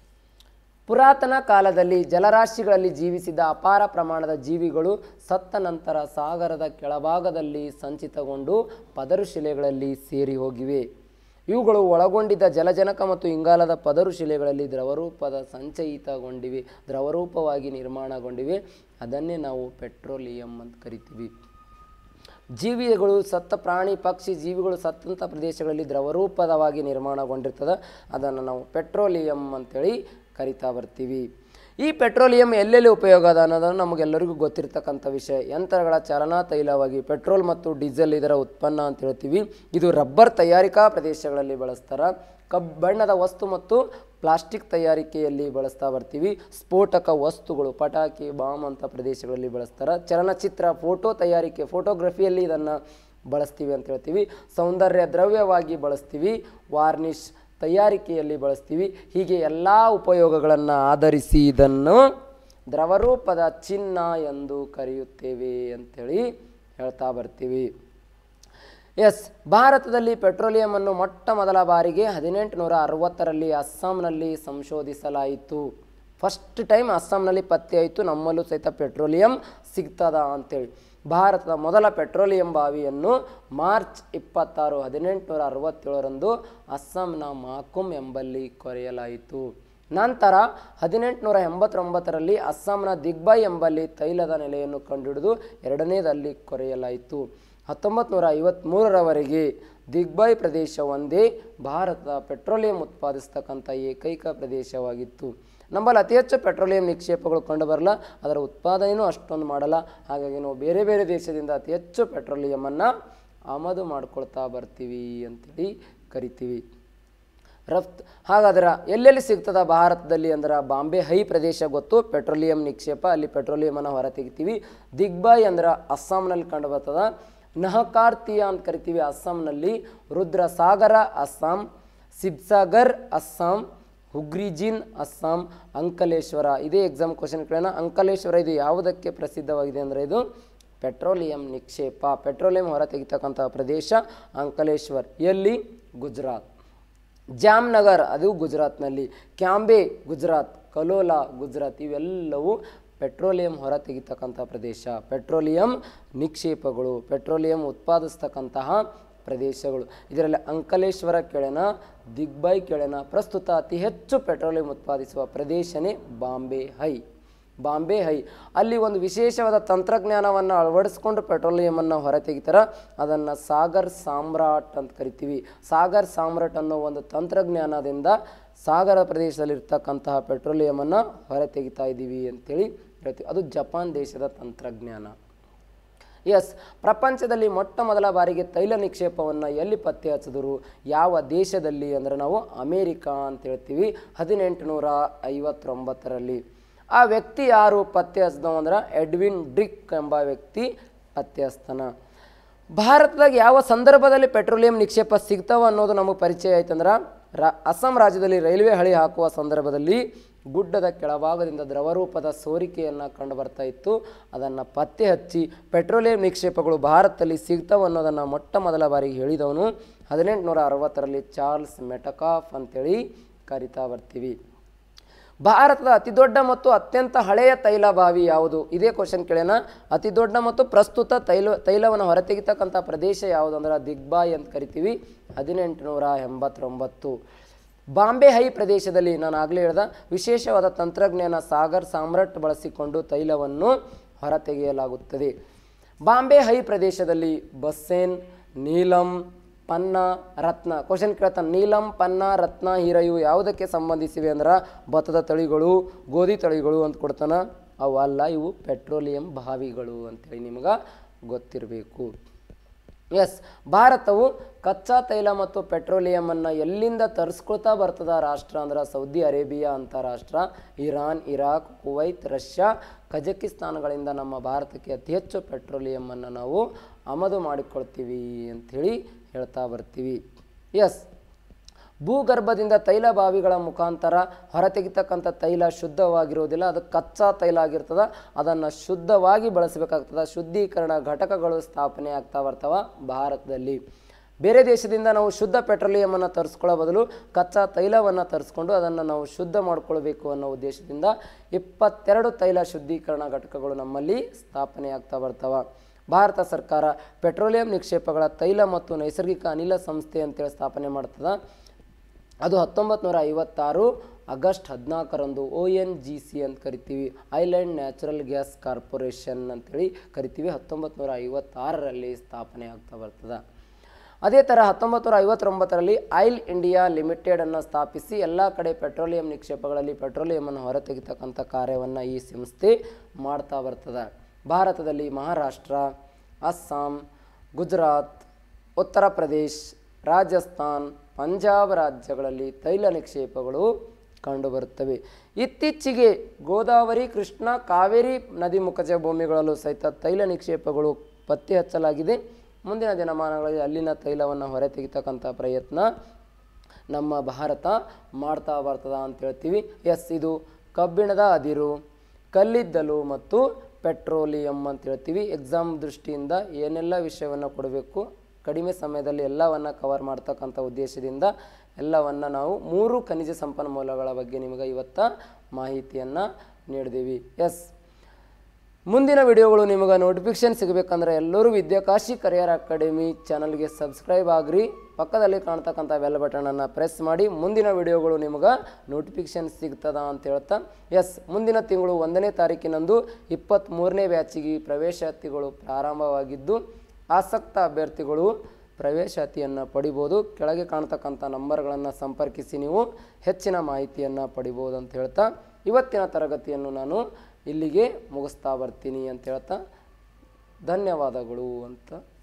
ಪುರಾತನ ಕಾಲದಲ್ಲಿ ಜಲರಾಶಿಗಳಲ್ಲಿ ಜೀವಿಸಿದ ಅಪಾರ ಪ್ರಮಾಣದ ಜೀವಿಗಳು ಸತ್ತ ನಂತರ ಸಾಗರದ ಕೆಳಭಾಗದಲ್ಲಿ ಸಂಚಿತಗೊಂಡು ಪದರು ಶಿಲೆಗಳಲ್ಲಿ ಸೇರಿ ಹೋಗಿವೆ. ಇವುಗಳು ಒಳಗೊಂಡಿದ್ದ ಜಲಜನಕ ಮತ್ತು ಇಂಗಾಲದ ಪದರು ಶಿಲೆಗಳಲ್ಲಿ ದ್ರವರೂಪದ ಸಂಚಯಿತಗೊಂಡಿವೆ, ದ್ರವರೂಪವಾಗಿ ನಿರ್ಮಾಣಗೊಂಡಿವೆ. ಅದನ್ನೇ ನಾವು ಪೆಟ್ರೋಲಿಯಂ ಅಂತ ಕರಿತೀವಿ. ಜೀವಿಗಳು ಸತ್ತ ಪ್ರಾಣಿ ಪಕ್ಷಿ ಜೀವಿಗಳು ಸತ್ತಂಥ ಪ್ರದೇಶಗಳಲ್ಲಿ ದ್ರವರೂಪದವಾಗಿ ನಿರ್ಮಾಣಗೊಂಡಿರ್ತದೆ. ಅದನ್ನು ನಾವು ಪೆಟ್ರೋಲಿಯಂ ಅಂತೇಳಿ ಕರಿತಾ ಬರ್ತೀವಿ. ಈ ಪೆಟ್ರೋಲಿಯಂ ಎಲ್ಲೆಲ್ಲಿ ಉಪಯೋಗ ಅದ ಅನ್ನೋದನ್ನು ನಮಗೆಲ್ಲರಿಗೂ ಗೊತ್ತಿರ್ತಕ್ಕಂಥ ವಿಷಯ. ಯಂತ್ರಗಳ ಚಾಲನಾ ತೈಲವಾಗಿ ಪೆಟ್ರೋಲ್ ಮತ್ತು ಡೀಸೆಲ್ ಇದರ ಉತ್ಪನ್ನ ಅಂತ ಹೇಳ್ತೀವಿ. ಇದು ರಬ್ಬರ್ ತಯಾರಿಕಾ ಪ್ರದೇಶಗಳಲ್ಲಿ ಬಳಸ್ತಾರೆ. ಕಬ್ ಬಣ್ಣದ ವಸ್ತು ಮತ್ತು ಪ್ಲಾಸ್ಟಿಕ್ ತಯಾರಿಕೆಯಲ್ಲಿ ಬಳಸ್ತಾ ಬರ್ತೀವಿ. ಸ್ಫೋಟಕ ವಸ್ತುಗಳು ಪಟಾಕಿ ಬಾಂಬ್ ಅಂತ ಪ್ರದೇಶಗಳಲ್ಲಿ ಬಳಸ್ತಾರೆ. ಚಲನಚಿತ್ರ ಫೋಟೋ ತಯಾರಿಕೆ ಫೋಟೋಗ್ರಫಿಯಲ್ಲಿ ಇದನ್ನು ಬಳಸ್ತೀವಿ ಅಂತ ಹೇಳ್ತೀವಿ. ಸೌಂದರ್ಯ ದ್ರವ್ಯವಾಗಿ ಬಳಸ್ತೀವಿ. ವಾರ್ನಿಷ್ ತಯಾರಿಕೆಯಲ್ಲಿ ಬಳಸ್ತೀವಿ. ಹೀಗೆ ಎಲ್ಲ ಉಪಯೋಗಗಳನ್ನು ಆಧರಿಸಿ ಇದನ್ನು ದ್ರವರೂಪದ ಚಿನ್ನ ಎಂದು ಕರೆಯುತ್ತೇವೆ ಅಂಥೇಳಿ ಹೇಳ್ತಾ ಬರ್ತೀವಿ. ಎಸ್, ಭಾರತದಲ್ಲಿ ಪೆಟ್ರೋಲಿಯಮನ್ನು ಮೊಟ್ಟ ಮೊದಲ ಬಾರಿಗೆ ಹದಿನೆಂಟು ನೂರ ಅರವತ್ತರಲ್ಲಿ ಅಸ್ಸಾಂನಲ್ಲಿ ಸಂಶೋಧಿಸಲಾಯಿತು. ಫಸ್ಟ್ ಟೈಮ್ ಅಸ್ಸಾಂನಲ್ಲಿ ಪತ್ತೆ ಆಯಿತು ನಮ್ಮಲ್ಲೂ ಸಹಿತ ಪೆಟ್ರೋಲಿಯಂ ಸಿಗ್ತದ ಅಂಥೇಳಿ. ಭಾರತದ ಮೊದಲ ಪೆಟ್ರೋಲಿಯಂ ಬಾವಿಯನ್ನು ಮಾರ್ಚ್ ಇಪ್ಪತ್ತಾರು ಹದಿನೆಂಟುನೂರ ಅರವತ್ತೇಳರಂದು ಅಸ್ಸಾಂನ ಮಾಕುಮ್ ಎಂಬಲ್ಲಿ ಕೊರೆಯಲಾಯಿತು. ನಂತರ ಹದಿನೆಂಟುನೂರ ಎಂಬತ್ತೊಂಬತ್ತರಲ್ಲಿ ಅಸ್ಸಾಂನ ದಿಗ್ಬೈ ಎಂಬಲ್ಲಿ ತೈಲದ ನೆಲೆಯನ್ನು ಕಂಡುಹಿಡಿದು ಎರಡನೇದಲ್ಲಿ ಕೊರೆಯಲಾಯಿತು. ಹತ್ತೊಂಬತ್ತು ನೂರ ಐವತ್ತ್ಮೂರರವರೆಗೆ ದಿಗ್ಬೈ ಪ್ರದೇಶ ಒಂದೇ ಭಾರತದ ಪೆಟ್ರೋಲಿಯಂ ಉತ್ಪಾದಿಸ್ತಕ್ಕಂಥ ಏಕೈಕ ಪ್ರದೇಶವಾಗಿತ್ತು. ನಮ್ಮಲ್ಲಿ ಅತಿ ಹೆಚ್ಚು ಪೆಟ್ರೋಲಿಯಂ ನಿಕ್ಷೇಪಗಳು ಕಂಡುಬರಲ್ಲ, ಅದರ ಉತ್ಪಾದನೆಯೂ ಅಷ್ಟೊಂದು ಮಾಡಲ್ಲ. ಹಾಗಾಗಿ ನಾವು ಬೇರೆ ಬೇರೆ ದೇಶದಿಂದ ಅತಿ ಹೆಚ್ಚು ಪೆಟ್ರೋಲಿಯಮನ್ನು ಆಮದು ಮಾಡ್ಕೊಳ್ತಾ ಬರ್ತೀವಿ ಅಂತೇಳಿ ಕರಿತೀವಿ. ರಫ್ತು ಹಾಗಾದ್ರೆ ಎಲ್ಲೆಲ್ಲಿ ಸಿಗ್ತದ ಭಾರತದಲ್ಲಿ ಅಂದ್ರೆ ಬಾಂಬೆ ಹೈ ಪ್ರದೇಶ ಗೊತ್ತು, ಪೆಟ್ರೋಲಿಯಂ ನಿಕ್ಷೇಪ, ಅಲ್ಲಿ ಪೆಟ್ರೋಲಿಯಮನ್ನು ಹೊರ ತೆಗಿತೀವಿ. ದಿಗ್ಬೈ ಅಂದ್ರೆ ಅಸ್ಸಾಂನಲ್ಲಿ ಕಂಡು ಬರ್ತದ. ನಹಕಾರ್ತಿಯ ಅಂತ ಕರಿತೀವಿ ಅಸ್ಸಾಂನಲ್ಲಿ. ರುದ್ರಸಾಗರ ಅಸ್ಸಾಂ, ಸಿಬ್ಸಾಗರ್ ಅಸ್ಸಾಂ, ಹುಗ್ರಿಜಿನ್ ಅಸ್ಸಾಂ, ಅಂಕಲೇಶ್ವರ. ಇದೇ ಎಕ್ಸಾಮ್ ಕ್ವಶನ್ ಕೇಳೋಣ. ಅಂಕಲೇಶ್ವರ ಇದು ಯಾವುದಕ್ಕೆ ಪ್ರಸಿದ್ಧವಾಗಿದೆ ಅಂದರೆ ಇದು ಪೆಟ್ರೋಲಿಯಂ ನಿಕ್ಷೇಪ, ಪೆಟ್ರೋಲಿಯಂ ಹೊರ ತೆಗಿತಕ್ಕಂಥ ಪ್ರದೇಶ ಅಂಕಲೇಶ್ವರ್. ಎಲ್ಲಿ? ಗುಜರಾತ್. ಜಾಮ್ನಗರ್ ಅದು ಗುಜರಾತ್ನಲ್ಲಿ, ಕ್ಯಾಂಬೆ ಗುಜರಾತ್, ಕಲೋಲಾ ಗುಜರಾತ್, ಇವೆಲ್ಲವೂ ಪೆಟ್ರೋಲಿಯಂ ಹೊರ ತೆಗಿತಕ್ಕಂಥ ಪ್ರದೇಶ. ಪೆಟ್ರೋಲಿಯಂ ನಿಕ್ಷೇಪಗಳು, ಪೆಟ್ರೋಲಿಯಂ ಉತ್ಪಾದಿಸ್ತಕ್ಕಂತಹ ಪ್ರದೇಶಗಳು. ಇದರಲ್ಲಿ ಅಂಕಲೇಶ್ವರ ಕೆಳನ, ದಿಗ್ಬೈ ಕೆಳನ. ಪ್ರಸ್ತುತ ಅತಿ ಹೆಚ್ಚು ಪೆಟ್ರೋಲಿಯಂ ಉತ್ಪಾದಿಸುವ ಪ್ರದೇಶನೇ ಬಾಂಬೆ ಹೈ. ಬಾಂಬೆ ಹೈ ಅಲ್ಲಿ ಒಂದು ವಿಶೇಷವಾದ ತಂತ್ರಜ್ಞಾನವನ್ನು ಅಳವಡಿಸ್ಕೊಂಡು ಪೆಟ್ರೋಲಿಯಮನ್ನು ಹೊರ ತೆಗಿತಾರೆ. ಅದನ್ನು ಸಾಗರ್ ಸಾಮ್ರಾಟ್ ಅಂತ ಕರಿತೀವಿ. ಸಾಗರ್ ಸಾಮ್ರಾಟ್ ಅನ್ನೋ ಒಂದು ತಂತ್ರಜ್ಞಾನದಿಂದ ಸಾಗರ ಪ್ರದೇಶದಲ್ಲಿರ್ತಕ್ಕಂತಹ ಪೆಟ್ರೋಲಿಯಮನ್ನು ಹೊರ ತೆಗಿತಾ ಇದ್ದೀವಿ ಅಂತೇಳಿ ಹೇಳ್ತೀವಿ, ಅದು ಜಪಾನ್ ದೇಶದ ತಂತ್ರಜ್ಞಾನ. ಎಸ್, ಪ್ರಪಂಚದಲ್ಲಿ ಮೊಟ್ಟ ಮೊದಲ ಬಾರಿಗೆ ತೈಲ ನಿಕ್ಷೇಪವನ್ನು ಎಲ್ಲಿ ಪತ್ತೆ ಹಚ್ಚಿದ್ರು, ಯಾವ ದೇಶದಲ್ಲಿ ಅಂದರೆ ನಾವು ಅಮೇರಿಕಾ ಅಂತ ಹೇಳ್ತೀವಿ, ಹದಿನೆಂಟು ನೂರ ಐವತ್ತೊಂಬತ್ತರಲ್ಲಿ. ಆ ವ್ಯಕ್ತಿ ಯಾರು ಪತ್ತೆ ಹಚ್ಚಿದವ ಅಂದ್ರೆ ಎಡ್ವಿನ್ ಡ್ರಿಕ್ ಎಂಬ ವ್ಯಕ್ತಿ ಪತ್ತೆ ಹಚ್ತಾನ. ಭಾರತದಾಗ ಯಾವ ಸಂದರ್ಭದಲ್ಲಿ ಪೆಟ್ರೋಲಿಯಂ ನಿಕ್ಷೇಪ ಸಿಗ್ತಾವ ಅನ್ನೋದು ನಮಗೆ ಪರಿಚಯ ಆಯ್ತಂದ್ರೆ ರಾ ಅಸ್ಸಾಂ ರಾಜ್ಯದಲ್ಲಿ ರೈಲ್ವೆ ಹಳಿ ಹಾಕುವ ಸಂದರ್ಭದಲ್ಲಿ ಗುಡ್ಡದ ಕೆಳಭಾಗದಿಂದ ದ್ರವರೂಪದ ಸೋರಿಕೆಯನ್ನು ಕಂಡು ಬರ್ತಾ ಇತ್ತು. ಅದನ್ನು ಪತ್ತೆ ಹಚ್ಚಿ ಪೆಟ್ರೋಲಿಯಂ ನಿಕ್ಷೇಪಗಳು ಭಾರತದಲ್ಲಿ ಸಿಗ್ತಾವೆ ಅನ್ನೋದನ್ನು ಮೊಟ್ಟ ಮೊದಲ ಬಾರಿಗೆ ಹೇಳಿದವನು ಹದಿನೆಂಟುನೂರ ಅರವತ್ತರಲ್ಲಿ ಚಾರ್ಲ್ಸ್ ಮೆಟಕಾಫ್ ಅಂತೇಳಿ ಕರಿತಾ ಬರ್ತೀವಿ. ಭಾರತದ ಅತಿ ದೊಡ್ಡ ಮತ್ತು ಅತ್ಯಂತ ಹಳೆಯ ತೈಲ ಬಾವಿ ಯಾವುದು? ಇದೇ ಕ್ವಶನ್ ಕೇಳೋಣ. ಅತಿ ದೊಡ್ಡ ಮತ್ತು ಪ್ರಸ್ತುತ ತೈಲ ತೈಲವನ್ನು ಹೊರತೆಗಿತಕ್ಕಂಥ ಪ್ರದೇಶ ಯಾವುದು ಅಂದ್ರೆ ದಿಗ್ಬಾಯ್ ಅಂತ ಕರಿತೀವಿ, ಹದಿನೆಂಟುನೂರ ಎಂಬತ್ತೊಂಬತ್ತು. ಬಾಂಬೆ ಹೈ ಪ್ರದೇಶದಲ್ಲಿ ನಾನು ಆಗಲೇ ಹೇಳ್ದ ವಿಶೇಷವಾದ ತಂತ್ರಜ್ಞಾನ ಸಾಗರ್ ಸಾಮ್ರಾಟ್ ಬಳಸಿಕೊಂಡು ತೈಲವನ್ನು ಹೊರತೆಗೆಯಲಾಗುತ್ತದೆ. ಬಾಂಬೆ ಹೈ ಪ್ರದೇಶದಲ್ಲಿ ಬಸ್ಸೇನ್, ನೀಲಂ, ಪನ್ನ, ರತ್ನ. ಕ್ವಶನ್ ಕೇಳ್ತಾನೆ, ನೀಲಂ, ಪನ್ನ, ರತ್ನ, ಹೀರ ಇವು ಯಾವುದಕ್ಕೆ ಸಂಬಂಧಿಸಿವೆ ಅಂದ್ರೆ ಭತ್ತದ ತಳಿಗಳು, ಗೋಧಿ ತಳಿಗಳು ಅಂತ ಕೊಡ್ತಾನ. ಅವು ಅಲ್ಲ, ಇವು ಪೆಟ್ರೋಲಿಯಂ ಬಾವಿಗಳು ಅಂತೇಳಿ ನಿಮ್ಗೆ ಗೊತ್ತಿರಬೇಕು. ಎಸ್, ಭಾರತವು ಕಚ್ಚಾ ತೈಲ ಮತ್ತು ಪೆಟ್ರೋಲಿಯಮನ್ನು ಎಲ್ಲಿಂದ ತರಿಸ್ಕೊಳ್ತಾ ಬರ್ತದ ರಾಷ್ಟ್ರ ಅಂದ್ರೆ ಸೌದಿ ಅರೇಬಿಯಾ ಅಂತ ರಾಷ್ಟ್ರ, ಇರಾನ್, ಇರಾಕ್, ಕುವೈತ್, ರಷ್ಯಾ, ಕಜಕಿಸ್ತಾನಗಳಿಂದ ನಮ್ಮ ಭಾರತಕ್ಕೆ ಅತಿ ಹೆಚ್ಚು ಪೆಟ್ರೋಲಿಯಮನ್ನು ನಾವು ಆಮದು ಮಾಡಿಕೊಳ್ತೀವಿ ಅಂಥೇಳಿ ಹೇಳ್ತಾ ಬರ್ತೀವಿ. ಎಸ್, ಭೂಗರ್ಭದಿಂದ ತೈಲ ಬಾವಿಗಳ ಮುಖಾಂತರ ಹೊರತೆಗಿತಕ್ಕಂಥ ತೈಲ ಶುದ್ಧವಾಗಿರುವುದಿಲ್ಲ, ಅದು ಕಚ್ಚಾ ತೈಲ ಆಗಿರ್ತದೆ. ಅದನ್ನು ಶುದ್ಧವಾಗಿ ಬಳಸಬೇಕಾಗ್ತದೆ. ಶುದ್ಧೀಕರಣ ಘಟಕಗಳು ಸ್ಥಾಪನೆ ಆಗ್ತಾ ಬರ್ತಾವ ಭಾರತದಲ್ಲಿ. ಬೇರೆ ದೇಶದಿಂದ ನಾವು ಶುದ್ಧ ಪೆಟ್ರೋಲಿಯಮನ್ನು ತರಿಸ್ಕೊಳ್ಳೋ ಬದಲು ಕಚ್ಚಾ ತೈಲವನ್ನು ತರಿಸ್ಕೊಂಡು ಅದನ್ನು ನಾವು ಶುದ್ಧ ಮಾಡ್ಕೊಳ್ಬೇಕು ಅನ್ನೋ ಉದ್ದೇಶದಿಂದ ಇಪ್ಪತ್ತೆರಡು ತೈಲ ಶುದ್ಧೀಕರಣ ಘಟಕಗಳು ನಮ್ಮಲ್ಲಿ ಸ್ಥಾಪನೆ ಆಗ್ತಾ ಬರ್ತಾವ. ಭಾರತ ಸರ್ಕಾರ ಪೆಟ್ರೋಲಿಯಂ ನಿಕ್ಷೇಪಗಳ ತೈಲ ಮತ್ತು ನೈಸರ್ಗಿಕ ಅನಿಲ ಸಂಸ್ಥೆ ಅಂತೇಳಿ ಸ್ಥಾಪನೆ ಮಾಡ್ತದೆ. ಅದು ಹತ್ತೊಂಬತ್ತು ನೂರ ಐವತ್ತಾರು ಆಗಸ್ಟ್ ಹದಿನಾಲ್ಕರಂದು ಒ ಎನ್ ಜಿ ಸಿ ಅಂತ ಕರಿತೀವಿ, ಐಲ್ಯಾಂಡ್ ನ್ಯಾಚುರಲ್ ಗ್ಯಾಸ್ ಕಾರ್ಪೊರೇಷನ್ ಅಂತೇಳಿ ಕರಿತೀವಿ. ಹತ್ತೊಂಬತ್ತು ನೂರ ಐವತ್ತಾರರಲ್ಲಿ ಸ್ಥಾಪನೆ ಆಗ್ತಾ ಬರ್ತದೆ. ಅದೇ ಥರ ಹತ್ತೊಂಬತ್ತು ನೂರ ಐವತ್ತೊಂಬತ್ತರಲ್ಲಿ ಆಯಿಲ್ ಇಂಡಿಯಾ ಲಿಮಿಟೆಡನ್ನು ಸ್ಥಾಪಿಸಿ ಎಲ್ಲ ಕಡೆ ಪೆಟ್ರೋಲಿಯಂ ನಿಕ್ಷೇಪಗಳಲ್ಲಿ ಪೆಟ್ರೋಲಿಯಮನ್ನು ಹೊರತೆಗಿತಕ್ಕಂಥ ಕಾರ್ಯವನ್ನು ಈ ಸಂಸ್ಥೆ ಮಾಡ್ತಾ ಬರ್ತದೆ. ಭಾರತದಲ್ಲಿ ಮಹಾರಾಷ್ಟ್ರ, ಅಸ್ಸಾಂ, ಗುಜರಾತ್, ಉತ್ತರ ಪ್ರದೇಶ್, ರಾಜಸ್ಥಾನ್, ಪಂಜಾಬ್ ರಾಜ್ಯಗಳಲ್ಲಿ ತೈಲ ನಿಕ್ಷೇಪಗಳು ಕಂಡುಬರುತ್ತವೆ. ಇತ್ತೀಚೆಗೆ ಗೋದಾವರಿ, ಕೃಷ್ಣ, ಕಾವೇರಿ ನದಿ ಮುಖಜ ಭೂಮಿಗಳಲ್ಲೂ ಸಹಿತ ತೈಲ ನಿಕ್ಷೇಪಗಳು ಪತ್ತೆ ಹಚ್ಚಲಾಗಿದೆ. ಮುಂದಿನ ದಿನಮಾನಗಳಲ್ಲಿ ಅಲ್ಲಿನ ತೈಲವನ್ನು ಹೊರತೆಗಿತಕ್ಕಂಥ ಪ್ರಯತ್ನ ನಮ್ಮ ಭಾರತ ಮಾಡ್ತಾ ಬರ್ತದ ಅಂತ ಹೇಳ್ತೀವಿ. ಎಸ್, ಇದು ಕಬ್ಬಿಣದ ಅದಿರು, ಕಲ್ಲಿದ್ದಲು ಮತ್ತು ಪೆಟ್ರೋಲಿಯಂ ಅಂತ ಹೇಳ್ತೀವಿ. ಎಕ್ಸಾಮ್ ದೃಷ್ಟಿಯಿಂದ ಏನೆಲ್ಲ ವಿಷಯವನ್ನು ಕೊಡಬೇಕು, ಕಡಿಮೆ ಸಮಯದಲ್ಲಿ ಎಲ್ಲವನ್ನು ಕವರ್ ಮಾಡ್ತಕ್ಕಂಥ ಉದ್ದೇಶದಿಂದ ಎಲ್ಲವನ್ನು ನಾವು ಮೂರು ಖನಿಜ ಸಂಪನ್ಮೂಲಗಳ ಬಗ್ಗೆ ನಿಮಗೆ ಇವತ್ತು ಮಾಹಿತಿಯನ್ನು ನೀಡಿದ್ದೀವಿ. ಎಸ್, ಮುಂದಿನ ವಿಡಿಯೋಗಳು ನಿಮಗೆ ನೋಟಿಫಿಕೇಶನ್ ಸಿಗಬೇಕಂದ್ರೆ ಎಲ್ಲರೂ ವಿದ್ಯಾಕಾಶಿ ಕರಿಯರ್ ಅಕಾಡೆಮಿ ಚಾನಲ್ಗೆ ಸಬ್ಸ್ಕ್ರೈಬ್ ಆಗ್ರಿ. ಪಕ್ಕದಲ್ಲಿ ಕಾಣ್ತಕ್ಕಂಥ ಬೆಲ್ ಬಟನನ್ನು ಪ್ರೆಸ್ ಮಾಡಿ. ಮುಂದಿನ ವಿಡಿಯೋಗಳು ನಿಮಗೆ ನೋಟಿಫಿಕೇಶನ್ ಸಿಗ್ತದ ಅಂತ ಹೇಳ್ತಾ, ಎಸ್, ಮುಂದಿನ ತಿಂಗಳು ಒಂದನೇ ತಾರೀಕಿನಂದು ಇಪ್ಪತ್ತ್ಮೂರನೇ ಬ್ಯಾಚಿಗೆ ಪ್ರವೇಶಾತಿಗಳು ಪ್ರಾರಂಭವಾಗಿದ್ದು ಆಸಕ್ತ ಅಭ್ಯರ್ಥಿಗಳು ಪ್ರವೇಶಾತಿಯನ್ನು ಪಡಿಬೋದು. ಕೆಳಗೆ ಕಾಣ್ತಕ್ಕಂಥ ನಂಬರ್ಗಳನ್ನು ಸಂಪರ್ಕಿಸಿ ನೀವು ಹೆಚ್ಚಿನ ಮಾಹಿತಿಯನ್ನು ಪಡಿಬೋದು ಅಂತ ಹೇಳ್ತಾ ಇವತ್ತಿನ ತರಗತಿಯನ್ನು ನಾನು ಇಲ್ಲಿಗೆ ಮುಗಿಸ್ತಾ ಬರ್ತೀನಿ ಅಂತ ಹೇಳ್ತಾ ಧನ್ಯವಾದಗಳು ಅಂತ